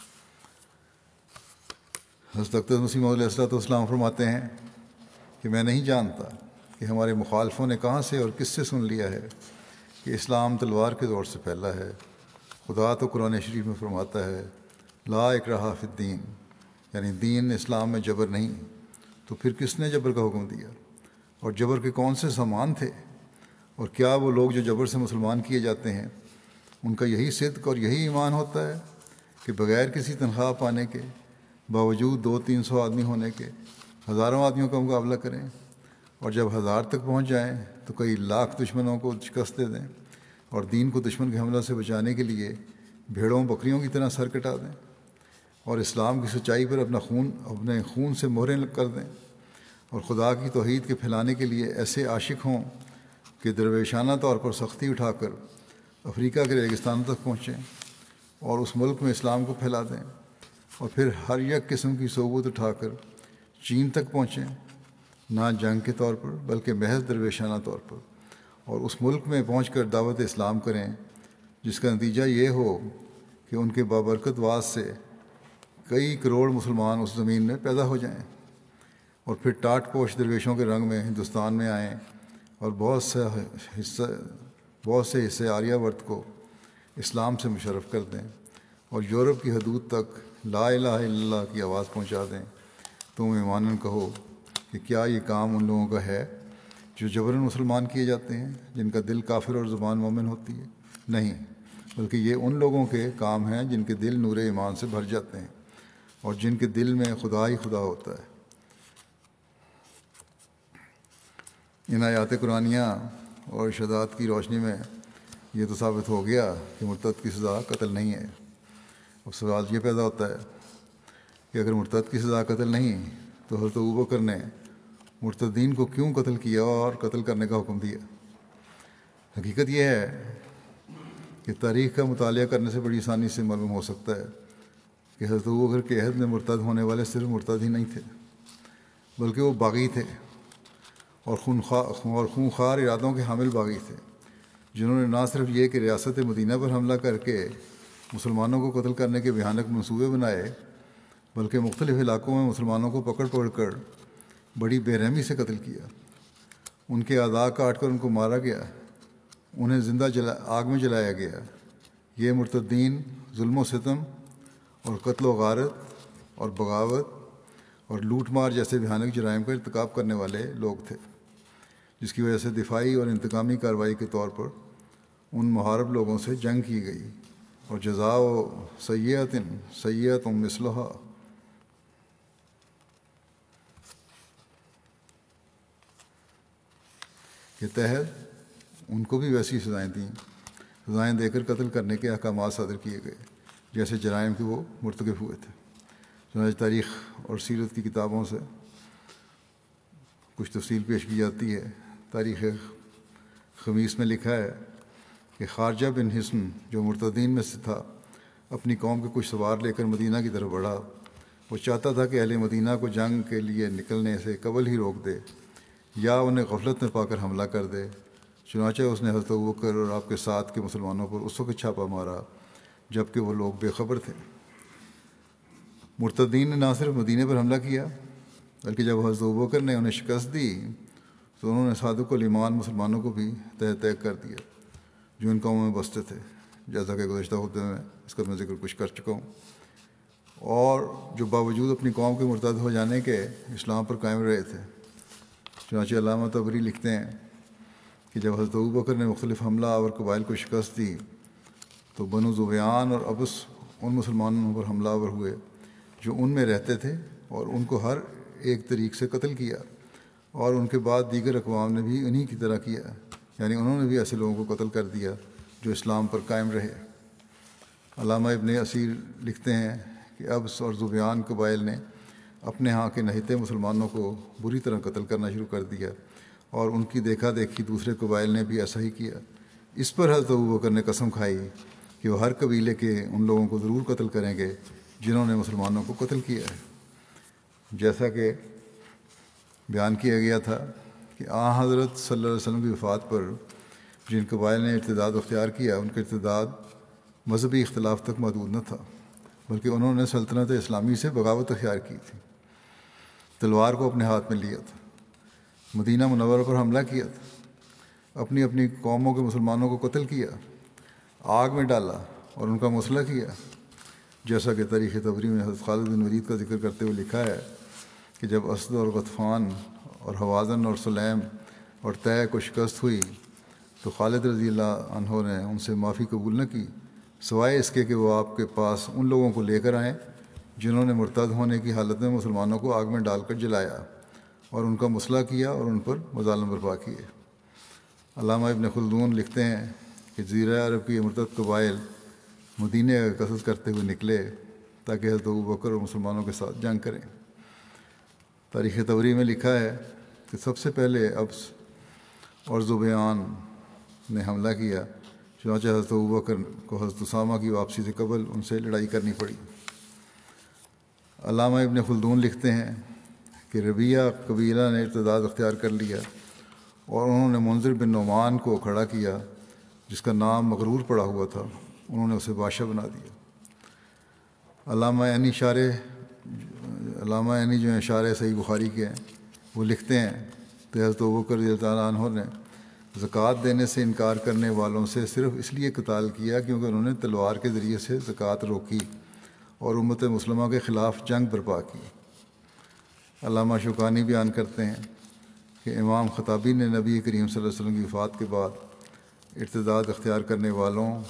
حضرت اقدس مسیح موعود علیہ الصلوۃ والسلام فرماتے ہیں کہ میں نہیں جانتا کہ ہمارے مخالفوں نے کہاں سے اور کس سے سن لیا ہے کہ اسلام تلوار کے دور سے پھیلا ہے۔ خدا تو قرآن شریف میں فرماتا ہے لا اکراہ فی الدین، یعنی دین اسلام میں جبر نہیں، تو پھر کس نے جبر کا حکم دیا، اور جبر کے کون سے سامان تھے، اور کیا وہ لوگ جو جبر سے مسلمان کیے جاتے ہیں ان کا یہی صدق اور یہی ایمان ہوتا ہے کہ بغیر کسی تنخواہ پانے کے، باوجود دو تین سو آدمی ہونے کے، ہزاروں آدمیوں کا مقابلہ کریں، اور جب ہزار تک پہنچ جائیں تو کئی لاکھ دشمنوں کو شکست دے دیں، اور دین کو دشمن کے حملہ سے بچانے کے لیے بھیڑوں بکریوں کی طرح سر کٹا دیں، اور اسلام کی سچائی پر اپنا خون اپنے خون سے مہریں کر دیں، اور خدا کی توحید کے پھیلانے کے لیے ایسے عاشق ہوں کہ درویشانہ طور پر سختی اٹھا کر افریقہ کے ریگستانوں تک پہنچیں اور اس ملک میں اسلام کو پھیلا دیں، اور پھر ہر یک قسم کی صحبت اٹھا کر چین تک پہنچیں، نہ جنگ کے طور پر بلکہ محض درویشانہ طور پر، اور اس ملک میں پہنچ کر دعوت اسلام کریں جس کا نتیجہ یہ ہو کہ ان کے بابرکت واز سے کئی کروڑ مسلمان اس زمین میں پیدا ہو جائیں، اور پھر ٹاٹ پوش درویشوں کے رنگ میں ہندوستان میں آئیں اور بہت سے حصہ بہت سے حصے آریہ ورت کو اسلام سے مشرف کر دیں اور یورپ کی حدود تک لا الہ الا اللہ کی آواز پہنچا دیں۔ تم ایماناً کہو کہ کیا یہ کام ان لوگوں کا ہے جو جبراً مسلمان کیے جاتے ہیں، جن کا دل کافر اور زبان مومن ہوتی ہے؟ نہیں، بلکہ یہ ان لوگوں کے کام ہیں جن کے دل نور ایمان سے بھر جاتے ہیں اور جن کے دل میں خدا ہی خدا ہوتا ہے۔ ان آیات قرآنیہ اور ارشادات کی روشنی میں یہ تو ثابت ہو گیا کہ مرتد کی سزا قتل نہیں ہے۔ اب سوال یہ پیدا ہوتا ہے کہ اگر مرتد کی سزا قتل نہیں تو حضرت ابوبکر نے مرتدین کو کیوں قتل کیا اور قتل کرنے کا حکم دیا؟ حقیقت یہ ہے کہ تاریخ کا مطالعہ کرنے سے بڑی آسانی سے معلوم ہو سکتا ہے کہ حضرت ابوبکر کے عہد میں مرتد ہونے والے صرف مرتد ہی نہیں تھے، بلکہ وہ باغی تھے اور خونخوار اور خونخوار ارادوں کے حامل باغی تھے، جنہوں نے نہ صرف یہ کہ ریاست مدینہ پر حملہ کر کے مسلمانوں کو قتل کرنے کے بھیانک منصوبے بنائے، بلکہ مختلف علاقوں میں مسلمانوں کو پکڑ پکڑ کر بڑی بے رحمی سے قتل کیا۔ ان کے اعضاء کاٹ کر ان کو مارا گیا، انہیں زندہ جلا آگ میں جلایا گیا۔ یہ مرتدین ظلم و ستم اور قتل و غارت اور بغاوت اور لوٹ مار جیسے بھیانک جرائم کا ارتکاب کرنے والے لوگ تھے، جس کی وجہ سے دفاعی اور انتقامی کارروائی کے طور پر ان محارب لوگوں سے جنگ کی گئی، اور جزاء سیئۃ سیئۃ مثلھا، کے تحت ان کو بھی ویسی سزائیں دیں سزائیں دے کر قتل کرنے کے احکامات صادر کیے گئے جیسے جرائم کے وہ مرتکب ہوئے تھے۔ چنانچہ تاریخ اور سیرت کی کتابوں سے کچھ تفصیل پیش کی جاتی ہے۔ تاریخ خمیس میں لکھا ہے کہ خارجہ بن حصن جو مرتدین میں سے تھا اپنی قوم کے کچھ سوار لے کر مدینہ کی طرف بڑھا۔ وہ چاہتا تھا کہ اہل مدینہ کو جنگ کے لیے نکلنے سے قبل ہی روک دے یا انہیں غفلت میں پا کر حملہ کر دے۔ چنانچہ اس نے حضرت ابوبکر اور آپ کے ساتھ کے مسلمانوں پر اس وقت چھاپا مارا جب کہ وہ لوگ بے خبر تھے۔ مرتدین نے نہ صرف مدینے پر حملہ کیا بلکہ جب حضرت ابوبکر نے انہیں شکست دی تو انہوں نے صادق الایمان مسلمانوں کو بھی تہ تہ کر دیا جو ان قوموں میں بستے تھے، جیسا کہ گزشتہ خطبے میں اس کا میں ذکر کچھ کر چکا ہوں، اور جو باوجود اپنی قوم کے مرتد ہو جانے کے اسلام پر قائم رہے تھے۔ چنانچہ علامہ طبری لکھتے ہیں کہ جب حضرت ابوبکر نے مختلف حملہ اور قبائل کو شکست دی تو بنو ذبیان اور ابس ان مسلمانوں پر حملہ آور ہوئے جو ان میں رہتے تھے اور ان کو ہر ایک طریق سے قتل کیا، اور ان کے بعد دیگر اقوام نے بھی انہی کی طرح کیا، یعنی انہوں نے بھی ایسے لوگوں کو قتل کر دیا جو اسلام پر قائم رہے۔ علامہ ابن اسیر لکھتے ہیں کہ ابس اور ذبیان قبائل نے اپنے ہاں کے نہتے مسلمانوں کو بری طرح قتل کرنا شروع کر دیا، اور ان کی دیکھا دیکھی دوسرے قبائل نے بھی ایسا ہی کیا۔ اس پر حضرت ابوبکر نے قسم کھائی کہ وہ ہر قبیلے کے ان لوگوں کو ضرور قتل کریں گے جنہوں نے مسلمانوں کو قتل کیا ہے۔ جیسا کہ بیان کیا گیا تھا کہ آن حضرت صلی اللہ علیہ وسلم کی وفات پر جن قبائل نے ارتداد اختیار کیا ان کا ارتداد مذہبی اختلاف تک محدود نہ تھا، بلکہ انہوں نے سلطنت اسلامی سے بغاوت اختیار کی تھی، تلوار کو اپنے ہاتھ میں لیا تھا، مدینہ منورہ پر حملہ کیا تھا، اپنی اپنی قوموں کے مسلمانوں کو قتل کیا، آگ میں ڈالا اور ان کا مسئلہ کیا، جیسا کہ تاریخ طبری میں حضرت خالد بن ولید کا ذکر کرتے ہوئے لکھا ہے کہ جب اسد اور غطفان اور حوازن اور سلیم اور طے کو شکست ہوئی تو خالد رضی اللہ عنہ نے ان سے معافی قبول نہ کی سوائے اس کے کہ وہ آپ کے پاس ان لوگوں کو لے کر آئیں جنہوں نے مرتد ہونے کی حالت میں مسلمانوں کو آگ میں ڈال کر جلایا اور ان کا مسئلہ کیا اور ان پر مظالم برپا کیے۔ علامہ ابن خلدون لکھتے ہیں کہ جزیرہ عرب کی مرتد قبائل مدینہ کا قصد کرتے ہوئے نکلے تاکہ حضرت ابوبکر اور مسلمانوں کے ساتھ جنگ کریں۔ تاریخ طبری میں لکھا ہے کہ سب سے پہلے ابس اور ذبیان نے حملہ کیا، چنانچہ حضرت ابوبکر کو حضرت اسامہ کی واپسی سے قبل ان سے لڑائی کرنی پڑی۔ علامہ ابن خلدون لکھتے ہیں کہ ربیہ قبیلہ نے ارتداد اختیار کر لیا اور انہوں نے منذر بن نعمان کو کھڑا کیا جس کا نام مغرور پڑا ہوا تھا، انہوں نے اسے بادشاہ بنا دیا۔ علامہ عینی شارح علامہ عینی جو ہیں شارح صحیح بخاری کے ہیں، وہ لکھتے ہیں کہ حضرت ابوبکر رضی اللہ تعالیٰ عنہ نے زکوٰۃ دینے سے انکار کرنے والوں سے صرف اس لیے قتال کیا کیونکہ انہوں نے تلوار کے ذریعے سے زکوٰۃ روکی اور امت مسلمہ کے خلاف جنگ برپا کی۔ علامہ شوکانی بیان کرتے ہیں کہ امام خطابی نے نبی کریم صلی اللہ علیہ وسلم کی وفات کے بعد ارتداد اختیار کرنے والوں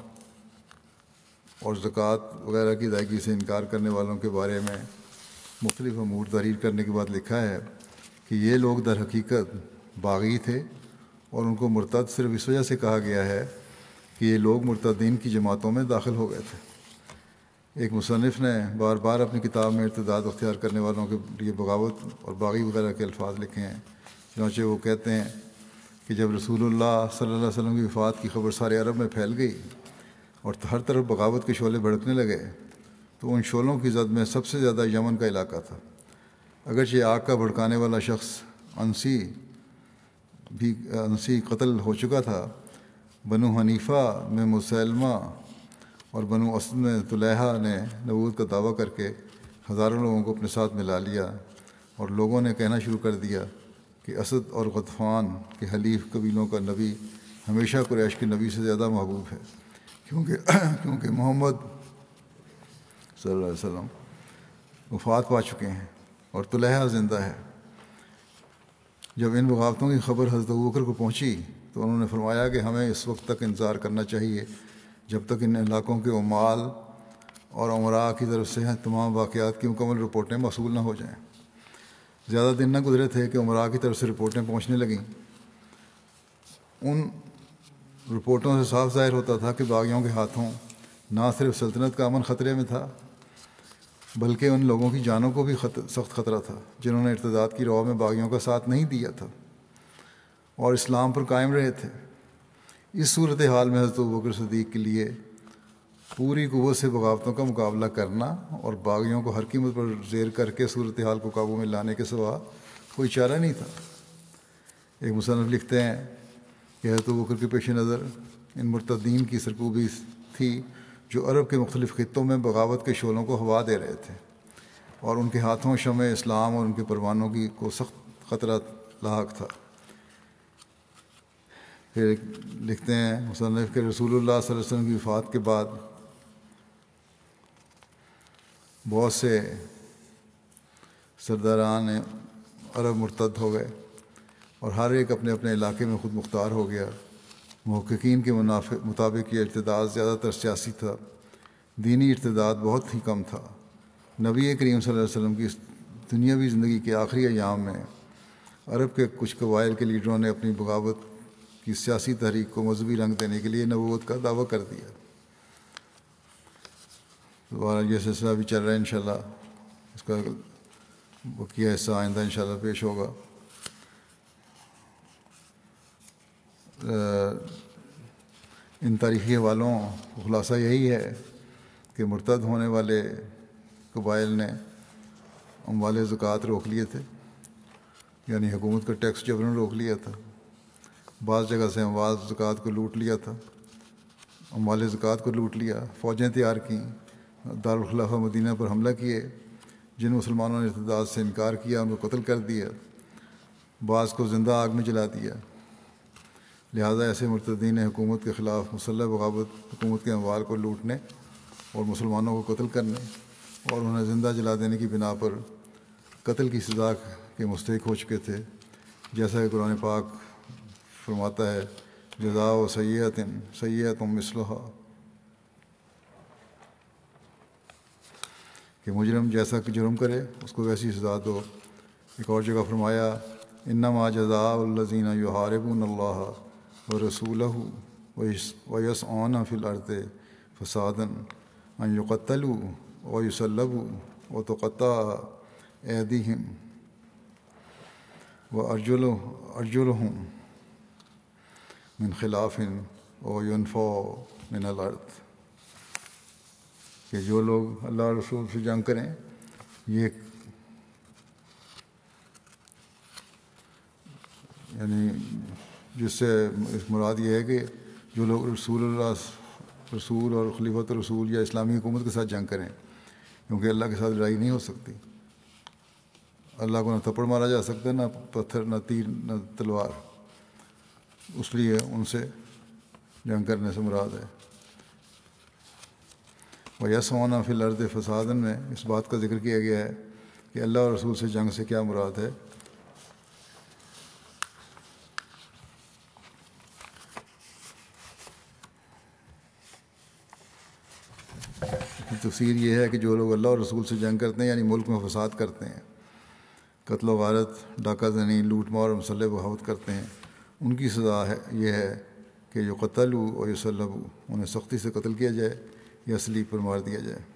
اور زکوٰۃ وغیرہ کی ادائیگی سے انکار کرنے والوں کے بارے میں مختلف امور تحریر کرنے کے بعد لکھا ہے کہ یہ لوگ در حقیقت باغی تھے اور ان کو مرتد صرف اس وجہ سے کہا گیا ہے کہ یہ لوگ مرتدین کی جماعتوں میں داخل ہو گئے تھے۔ ایک مصنف نے بار بار اپنی کتاب میں ارتداد اختیار کرنے والوں کے لیے بغاوت اور باغی وغیرہ کے الفاظ لکھے ہیں، چنانچہ وہ کہتے ہیں کہ جب رسول اللہ صلی اللہ علیہ وسلم کی وفات کی خبر سارے عرب میں پھیل گئی اور ہر طرف بغاوت کے شعلے بھڑکنے لگے تو ان شعلوں کی زد میں سب سے زیادہ یمن کا علاقہ تھا۔ اگرچہ آگ کا بھڑکانے والا شخص انسی بھی انسی قتل ہو چکا تھا، بنو حنیفہ میں مسلمہ اور بنو اسد میں طلحہ نے نبوت کا دعویٰ کر کے ہزاروں لوگوں کو اپنے ساتھ ملا لیا، اور لوگوں نے کہنا شروع کر دیا کہ اسد اور غطفان کے حلیف قبیلوں کا نبی ہمیشہ قریش کے نبی سے زیادہ محبوب ہے، کیونکہ کیونکہ محمد صلی اللہ علیہ وسلم وفات پا چکے ہیں اور طلحہ زندہ ہے۔ جب ان بغاوتوں کی خبر حضرت ابوبکر کو پہنچی تو انہوں نے فرمایا کہ ہمیں اس وقت تک انتظار کرنا چاہیے جب تک ان علاقوں کے عمال اور عمراء کی طرف سے تمام واقعات کی مکمل رپورٹیں موصول نہ ہو جائیں۔ زیادہ دن نہ گزرے تھے کہ عمراء کی طرف سے رپورٹیں پہنچنے لگیں۔ ان رپورٹوں سے صاف ظاہر ہوتا تھا کہ باغیوں کے ہاتھوں نہ صرف سلطنت کا امن خطرے میں تھا بلکہ ان لوگوں کی جانوں کو بھی خطر سخت خطرہ تھا جنہوں نے ارتداد کی راہ میں باغیوں کا ساتھ نہیں دیا تھا اور اسلام پر قائم رہے تھے۔ اس صورتحال میں حضرت ابوبکر صدیق کے لیے پوری قوت سے بغاوتوں کا مقابلہ کرنا اور باغیوں کو ہر قیمت پر زیر کر کے صورتحال کو قابو میں لانے کے سوا کوئی چارہ نہیں تھا۔ ایک مصنف لکھتے ہیں کہ حضرت ابوبکر کے پیش نظر ان مرتدین کی سرکوبی تھی جو عرب کے مختلف خطوں میں بغاوت کے شعلوں کو ہوا دے رہے تھے، اور ان کے ہاتھوں شمع اسلام اور ان کے پروانوں کی کو سخت خطرہ لاحق تھا۔ پھر لکھتے ہیں مصنف کہ رسول اللہ صلی اللہ علیہ وسلم کی وفات کے بعد بہت سے سرداران عرب مرتد ہو گئے اور ہر ایک اپنے اپنے علاقے میں خود مختار ہو گیا۔ محققین کے مطابق یہ ارتداد زیادہ تر سیاسی تھا، دینی ارتداد بہت ہی کم تھا۔ نبی کریم صلی اللہ علیہ وسلم کی دنیاوی زندگی کے آخری ایام میں عرب کے کچھ قبائل کے لیڈروں نے اپنی بغاوت کی سیاسی تحریک کو مذہبی رنگ دینے کے لیے نبوت کا دعویٰ کر دیا۔ دوبارہ یہ سلسلہ بھی چل رہا ہے، انشاءاللہ اس کا بقیہ حصہ آئندہ انشاءاللہ پیش ہوگا۔ ان تاریخی حوالوں کا خلاصہ یہی ہے کہ مرتد ہونے والے قبائل نے اموال زکوٰۃ روک لیے تھے، یعنی حکومت کا ٹیکس جبراً روک لیا تھا۔ بعض جگہ سے اموال زکوٰۃ کو لوٹ لیا تھا، اموال زکوٰۃ کو لوٹ لیا، فوجیں تیار کیں، دارالخلافہ مدینہ پر حملہ کیے، جن مسلمانوں نے ارتداد سے انکار کیا ان کو قتل کر دیا، بعض کو زندہ آگ میں جلا دیا۔ لہٰذا ایسے مرتدین نے حکومت کے خلاف مسلح بغاوت، حکومت کے اموال کو لوٹنے اور مسلمانوں کو قتل کرنے اور انہیں زندہ جلا دینے کی بنا پر قتل کی سزا کے مستحق ہو چکے تھے، جیسا کہ قرآن پاک فرماتا ہے جزاء سیئۃ سیئۃ مثلھا، کہ مجرم جیسا کہ جرم کرے اس کو ویسی سزا دو۔ ایک اور جگہ فرمایا انما جزاء الذین یحاربون اللہ ورسولہ ویسعون فی الارض فسادا ان یقتلوا ویصلبوا وتقطع ایدیہم وارجلہم من خلاف وینفوا من الارض، کہ جو لوگ اللہ اور رسول سے جنگ کریں، یہ یعنی جس سے مراد یہ ہے کہ جو لوگ رسول اللہ رسول اور خلیفۃ رسول یا اسلامی حکومت کے ساتھ جنگ کریں، کیونکہ اللہ کے ساتھ لڑائی نہیں ہو سکتی۔ اللہ کو نہ تھپڑ مارا جا سکتا، نہ پتھر، نہ تیر، نہ تلوار، اس لیے ان سے جنگ کرنے سے مراد ہے۔ وَيَسْعُونَ فِي الْأَرْضِ فَسَادًا میں اس بات کا ذکر کیا گیا ہے کہ اللہ اور رسول سے جنگ سے کیا مراد ہے۔ تفسیر یہ ہے کہ جو لوگ اللہ اور رسول سے جنگ کرتے ہیں، یعنی ملک میں فساد کرتے ہیں، قتل و غارت، ڈاکہ زنی، لوٹ مار اور مسلح بغاوت کرتے ہیں، ان کی سزا ہے یہ ہے کہ جو قتل و یصلب، انہیں سختی سے قتل کیا جائے یا صلیب پر مار دیا جائے۔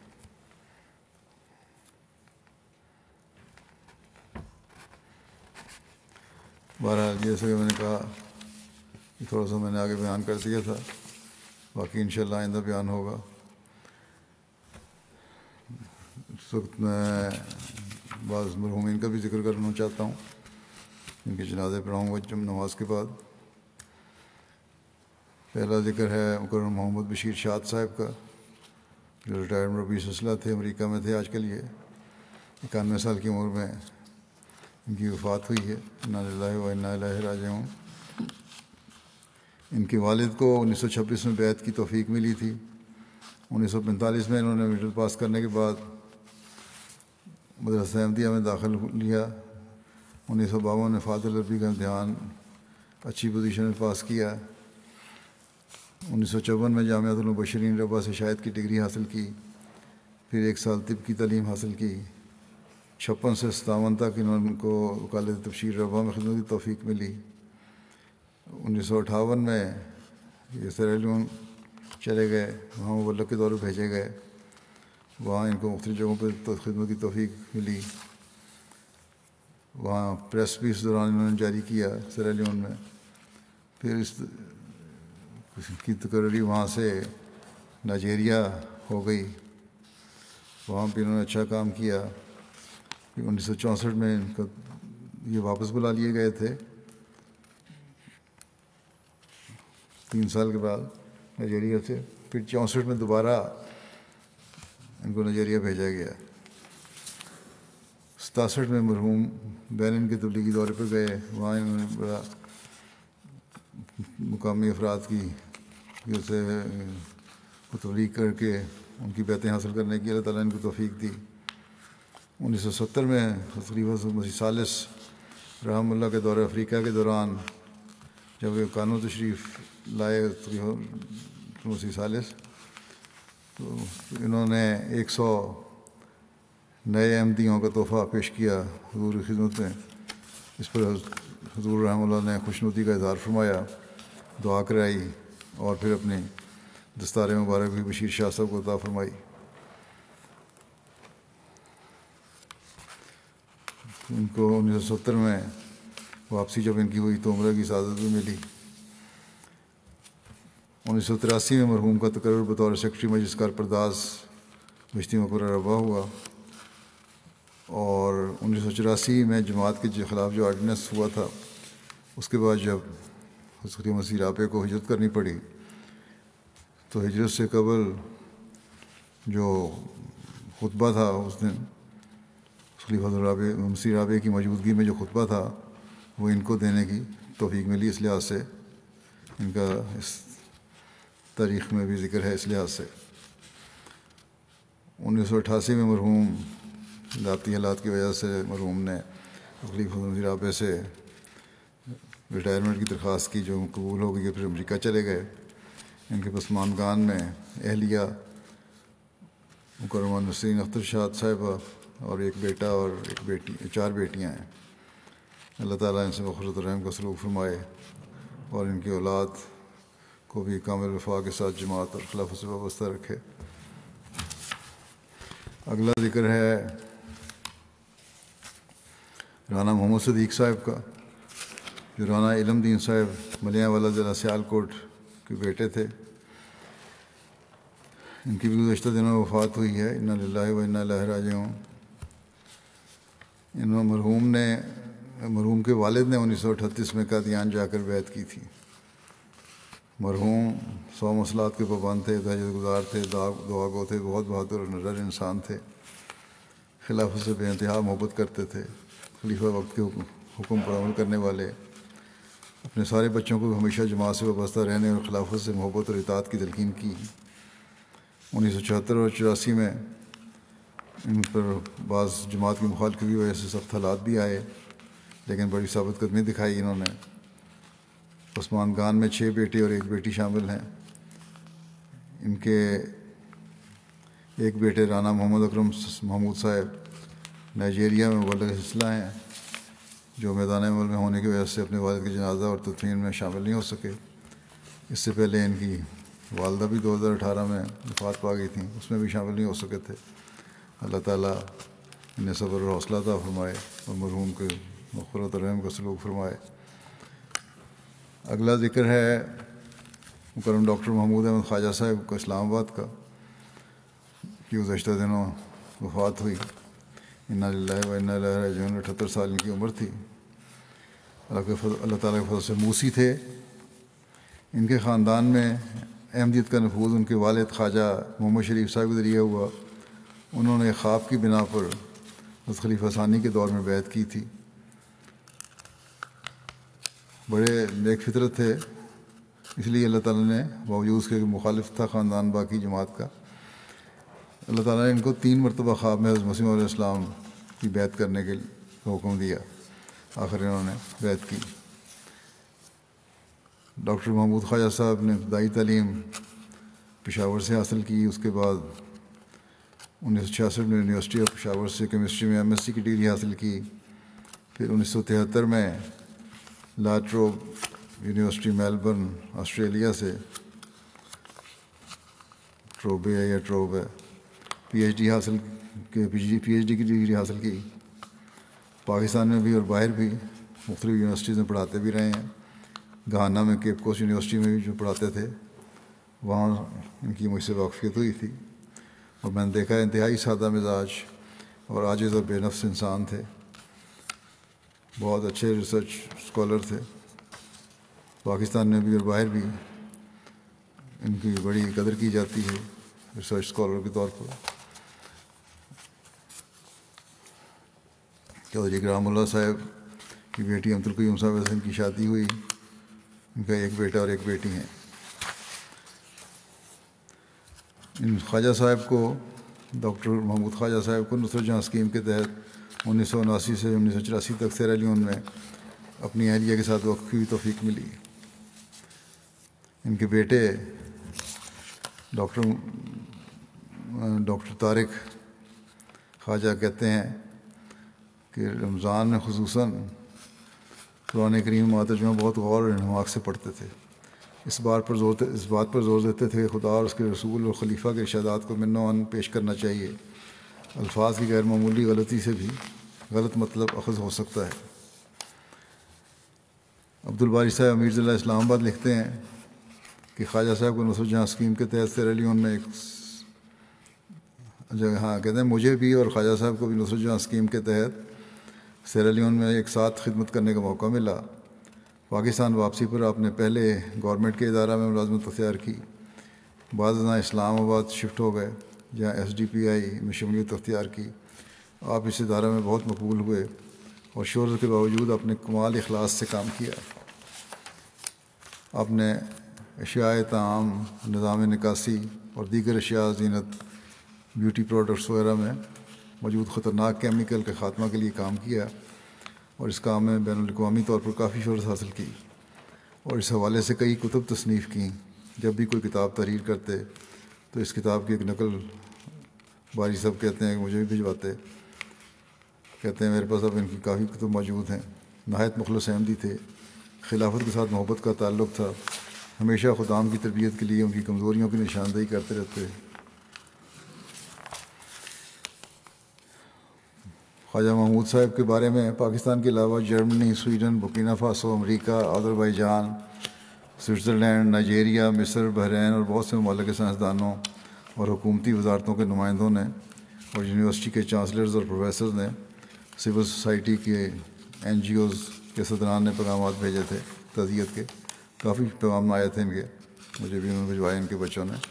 بہرحال جیسے کہ میں نے کہا تھوڑا سا میں نے آگے بیان کر دیا تھا، باقی انشاءاللہ آئندہ بیان ہوگا۔ اس وقت میں بعض مرحومین کا بھی ذکر کرنا چاہتا ہوں، ان کے جنازے پڑھاؤں گا جب نماز کے بعد۔ پہلا ذکر ہے مکرم محمد بشیر شاد صاحب کا، جو ریٹائرڈ مربی سلسلہ تھے، امریکہ میں تھے آج کل، یہ اکانوے سال کی عمر میں ان کی وفات ہوئی ہے، انا للہ و انا الیہ راجعون۔ ان کے والد کو انیس سو چھبیس میں بیعت کی توفیق ملی تھی۔ انیس سو پینتالیس میں انہوں نے میڈل پاس کرنے کے بعد مدرسہ احمدیہ میں داخل لیا۔ انیس سو باون میں فاضل عربی کا امتحان اچھی پوزیشن میں پاس کیا۔ انیس سو چون میں جامعۃ المبشرین ربا سے شاہد کی ڈگری حاصل کی، پھر ایک سال طب کی تعلیم حاصل کی۔ چھپن سے ستاون تک انہوں کو وکالت تبشیر ربا میں خدمت کی توفیق ملی۔ انیس سو اٹھاون میں یہ سیرالیون چلے گئے، وہاں مبلغ کے دور پر بھیجے گئے، وہاں ان کو مختلف جگہوں پہ خدمت کی توفیق ملی۔ وہاں پریس بھی اس دوران انہوں نے جاری کیا سیرالیون میں۔ پھر اس کی تقرری وہاں سے نائجیریا ہو گئی، وہاں پہ انہوں نے اچھا کام کیا۔ پھر انیس سو چونسٹھ میں ان کو یہ واپس بلا لیے گئے تھے تین سال کے بعد نائجیریا سے۔ پھر چونسٹھ میں دوبارہ ان کو نائجیریا بھیجا گیا. ستاسٹھ میں مرحوم بین کے تبلیغی دورے پر گئے. وہاں انہوں نے بڑا مقامی افراد کی سے کو تبلیغ کر کے ان کی بیعتیں حاصل کرنے کی اللہ تعالیٰ نے ان کو توفیق دی. انیس سو ستر میں خلیفہ مسیح ثالث رحمہ اللہ کے دورہ افریقہ کے دوران جب وہ قانون تشریف لائے خلیفہ مسیح ثالث، تو انہوں نے ایک سو نئے احمدیوں کا تحفہ پیش کیا حضور کی خدمت میں. اس پر حضور رحمہ اللہ نے خوشنودی کا اظہار فرمایا، دعا کرائی اور پھر اپنی دستار مبارک بھی بشیر شاہ صاحب کو عطا فرمائی. ان کو انیس سو ستر میں واپسی جب ان کی ہوئی تو عمرہ کی سعادت بھی ملی. انیس سو تراسی میں مرحوم کا تقرر بطور سیکرٹری مجلس کار پرداز بشتی مقرر روا ہوا، اور انیس سو چوراسی میں جماعت کے خلاف جو آرڈیننس ہوا تھا اس کے بعد جب حضرت مسیح رابع کو ہجرت کرنی پڑی تو ہجرت سے قبل جو خطبہ تھا اس دن خلیفہ رابع مسیح رابع کی موجودگی میں جو خطبہ تھا وہ ان کو دینے کی توفیق ملی. اس لحاظ سے ان کا اس تاریخ میں بھی ذکر ہے. اس لحاظ سے انیس سو اٹھاسی میں مرحوم ذاتی حالات کی وجہ سے مرحوم نے خلیفہ مسیح رابع سے ریٹائرمنٹ کی درخواست کی، جو قبول ہو گئی. پھر امریکہ چلے گئے. ان کے پسماندگان میں اہلیہ مکرمہ نسرین اختر شاد صاحبہ اور ایک بیٹا اور ایک بیٹی چار بیٹیاں ہیں. اللہ تعالیٰ ان سے مغفرت و رحم کا سلوک فرمائے اور ان کی اولاد کو بھی کامل وفا کے ساتھ جماعت اور خلافت سے وابستہ رکھے. اگلا ذکر ہے رانا محمد صدیق صاحب کا، جو رانا علم دین صاحب ملیاں والا ضلع سیال کوٹ کے بیٹے تھے. ان کی بھی گزشتہ دنوں وفات ہوئی ہے. انا للہ و انا الیہ راجعون. ان مرحوم نے مرحوم کے والد نے انیس سو اٹھتیس میں قادیان جا کر بیعت کی تھی. مرحوم سو مسلات کے پابند تھے، تہجد گزار تھے، دعا گو تھے، بہت بہادر اور نڈر انسان تھے. خلافت سے بے انتہا محبت کرتے تھے. خلیفہ وقت کے حکم پر عمل کرنے والے. اپنے سارے بچوں کو ہمیشہ جماعت سے وابستہ رہنے اور خلافت سے محبت اور اطاعت کی تلقین کی. انیس سو چوہتر اور چوراسی میں ان پر بعض جماعت کی مخالفت کی وجہ سے سخت حالات بھی آئے، لیکن بڑی ثابت قدمی دکھائی انہوں نے. پسماندگان میں چھ بیٹے اور ایک بیٹی شامل ہیں. ان کے ایک بیٹے رانا محمد اکرم محمود صاحب نائجیریا میں مبلغ سلسلہ ہیں، جو میدان عمل میں ہونے کی وجہ سے اپنے والد کے جنازہ اور تدفین میں شامل نہیں ہو سکے. اس سے پہلے ان کی والدہ بھی دو ہزار اٹھارہ میں وفات پا گئی تھیں، اس میں بھی شامل نہیں ہو سکے تھے. اللہ تعالیٰ انہیں صبر اور حوصلہ عطا فرمائے اور مرحوم کے مغفرت اور رحم کا سلوک فرمائے. اگلا ذکر ہے مکرم ڈاکٹر محمود احمد خواجہ صاحب کا اسلام آباد کا، کی گزشتہ دنوں وفات ہوئی. انا للہ و انا الیہ راجعون. اٹھہتر سال ان کی عمر تھی. اللہ کے فضل اللہ تعالیٰ کے فضل سے موسی تھے. ان کے خاندان میں احمدیت کا نفوذ ان کے والد خواجہ محمد شریف صاحب کے ذریعے ہوا. انہوں نے خواب کی بنا پر حضرت خلیفہ ثانی کے دور میں بیعت کی تھی. بڑے نیک فطرت تھے، اس لیے اللہ تعالیٰ نے باوجود اس کے مخالف تھا خاندان باقی جماعت کا، اللہ تعالیٰ نے ان کو تین مرتبہ خواب میں حضرت مسیح علیہ السلام کی بیعت کرنے کے حکم دیا. آخر انہوں نے بیعت کی. ڈاکٹر محمود خواجہ صاحب نے ابتدائی تعلیم پشاور سے حاصل کی. اس کے بعد انیس سو چھیاسٹھ میں یونیورسٹی آف پشاور سے کیمسٹری میں ایم ایس سی کی ڈگری حاصل کی. پھر انیس سو تہتر میں La Trobe University Melbourne Australia سے ٹروبے ہے یا ٹروب ہے پی ایچ ڈی حاصل کے P G P H D کی ڈگری حاصل کی. پاکستان میں بھی اور باہر بھی مختلف یونیورسٹیز میں پڑھاتے بھی رہے ہیں. گھانا میں کیپ کوسٹ یونیورسٹی میں بھی جو پڑھاتے تھے وہاں ان کی مجھ سے واقفیت ہوئی تھی، اور میں نے دیکھا انتہائی سادہ مزاج اور عاجز اور بے نفس انسان تھے. بہت اچھے ریسرچ اسکالر تھے. پاکستان میں بھی اور باہر بھی ان کی بڑی قدر کی جاتی ہے ریسرچ اسکالر کے طور پر. چودھری کرام اللہ صاحب کی بیٹی عبد القیوم صاحب سے ان کی شادی ہوئی. ان کا ایک بیٹا اور ایک بیٹی ہیں. ان خواجہ صاحب کو ڈاکٹر محمود خواجہ صاحب کو نصرت جہاں اسکیم کے تحت انیس سو اناسی سے انیس سو چوراسی تک سیرا لیون میں اپنی اہلیہ کے ساتھ وقف کی توفیق ملی. ان کے بیٹے ڈاکٹر ڈاکٹر طارق خواجہ کہتے ہیں کہ رمضان میں خصوصاً قرآن کریم کا ترجمہ بہت غور اور انہماک سے پڑھتے تھے. اس بات پر زور اس بات پر زور دیتے تھے کہ خدا اور اس کے رسول اور خلیفہ کے ارشادات کو من و عن پیش کرنا چاہیے. الفاظ کی غیر معمولی غلطی سے بھی غلط مطلب اخذ ہو سکتا ہے. عبد الباری صاحب میرزا اللہ اسلام آباد لکھتے ہیں کہ خواجہ صاحب کو نصرت جہاں اسکیم کے تحت سیرا لیون میں ایک جگہ ہاں کہتے ہیں مجھے بھی اور خواجہ صاحب کو بھی نصرت جہاں اسکیم کے تحت سیرا لیون میں ایک ساتھ خدمت کرنے کا موقع ملا. پاکستان واپسی پر آپ نے پہلے گورنمنٹ کے ادارہ میں ملازمت اختیار کی. بعد ازاں اسلام آباد شفٹ ہو گئے جہاں ایس ڈی پی آئی میں شمولیت اختیار کی. آپ اس ادارہ میں بہت مقبول ہوئے اور شہرت کے باوجود اپنے کمال اخلاص سے کام کیا. آپ نے اشیاء طعام، نظام نکاسی اور دیگر اشیاء زینت، بیوٹی پروڈکٹس وغیرہ میں موجود خطرناک کیمیکل کے خاتمہ کے لیے کام کیا اور اس کام میں بین الاقوامی طور پر کافی شہرت حاصل کی اور اس حوالے سے کئی کتب تصنیف کیں. جب بھی کوئی کتاب تحریر کرتے تو اس کتاب کی ایک نقل باری صاحب کہتے ہیں کہ مجھے بھی بھجواتے. کہتے ہیں میرے پاس اب ان کی کافی کتب موجود ہیں. نہایت مخلص احمدی تھے. خلافت کے ساتھ محبت کا تعلق تھا. ہمیشہ خدام کی تربیت کے لیے ان کی کمزوریوں کی نشاندہی کرتے رہتے. خواجہ محمود صاحب کے بارے میں پاکستان کے علاوہ جرمنی، سویڈن، برکینا فاسو، امریکہ، آذربائیجان، سوئٹزرلینڈ، نائجیریا، مصر، بحرین اور بہت سے ممالک کے سائنسدانوں اور حکومتی وزارتوں کے نمائندوں نے اور یونیورسٹی کے چانسلرز اور پروفیسرز نے، سول سوسائٹی کے این جی اوز کے صدران نے پیغامات بھیجے تھے تعزیت کے. کافی پیغام آئے تھے ان کے، مجھے بھی انہوں نے بھجوائے ان کے بچوں نے.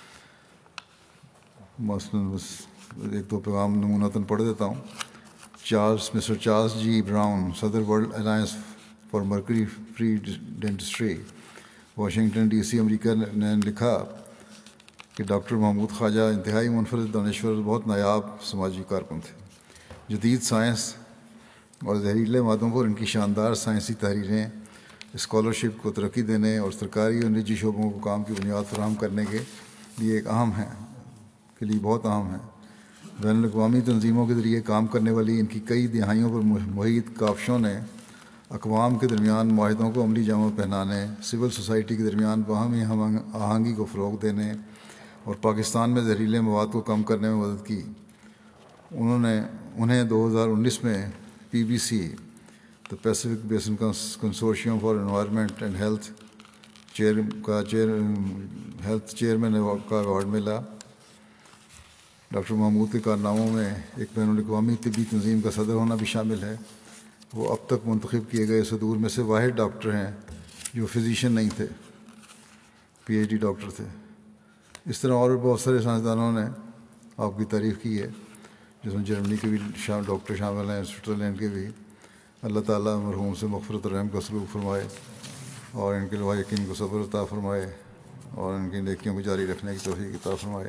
مثلاً بس ایک دو پیغام نمونتاً پڑھ دیتا ہوں. Charles mister Charles G Brown, صدر world alliance for mercury free dentistry, Washington D C, امریکہ، نے لکھا کہ ڈاکٹر محمود خواجہ انتہائی منفرد دانشور، بہت نایاب سماجی کارکن تھے. جدید سائنس اور زہریلے مادوں پر ان کی شاندار سائنسی تحریریں اسکالرشپ کو ترقی دینے اور سرکاری اور نجی شعبوں کو کام کی بنیاد فراہم کرنے کے لیے ایک اہم ہیں کے لیے بہت اہم ہیں. بین الاقوامی تنظیموں کے ذریعے کام کرنے والی ان کی کئی دہائیوں پر محیط کاوشوں نے اقوام کے درمیان معاہدوں کو عملی جامہ پہنانے، سول سوسائٹی کے درمیان باہمی ہم آہنگی کو فروغ دینے اور پاکستان میں زہریلے مواد کو کم کرنے میں مدد کی. انہوں نے انہیں دو ہزار انیس میں P B C the Pacific basin consortium for environment and health chair کا چیئر ہیلتھ چیئرمین کا ایوارڈ ملا. ڈاکٹر محمود کے کارناموں میں ایک بین الاقوامی طبی تنظیم کا صدر ہونا بھی شامل ہے. وہ اب تک منتخب کیے گئے صدور میں سے واحد ڈاکٹر ہیں جو فزیشین نہیں تھے، پی ایچ ڈی ڈاکٹر تھے. اس طرح اور بہت سارے سائنسدانوں نے آپ کی تعریف کی ہے، جس میں جرمنی کے بھی ڈاکٹر شامل ہیں، سوئٹزرلینڈ کے بھی. اللہ تعالیٰ مرحوم سے مغفرت اور رحم کا سلوک فرمائے اور ان کے لواحقین کو صبر عطا فرمائے اور ان کی نیکیوں کو جاری رکھنے کی توفیق عطا فرمائے.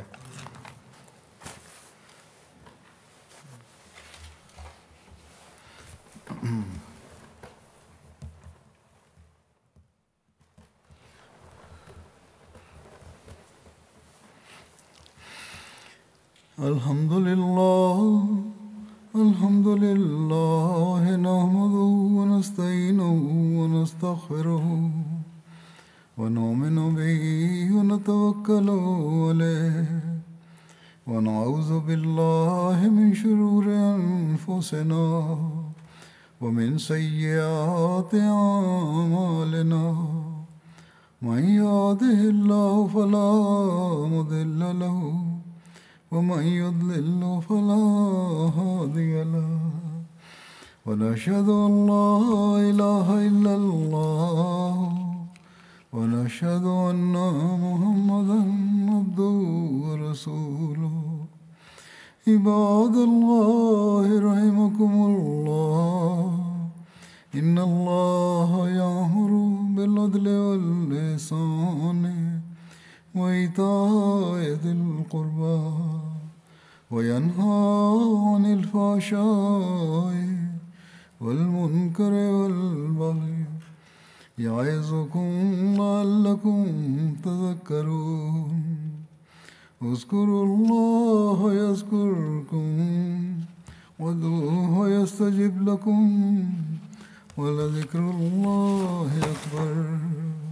الحمد للہ الحمد للہ نحمده ونستعینه ونستغفره ونؤمن به ونتوکل علیہ ونعوذ باللہ من شرور انفسنا ومن سیئات اعمالنا من يهده الله فلا مضل له ومن يضلل فلا هادي له ونشهد أن لا إله إلا الله ونشهد أن محمدا عبده ورسوله عباد الله رحمكم الله إن الله يأمر بالعدل والإحسان وإيتاء ذي القربى وينهى عن الفحشاء والمنكر والبغي يعظكم لعلكم تذكرون اذكروا الله يذكركم وادعوه يستجب لكم ولذكر الله أكبر.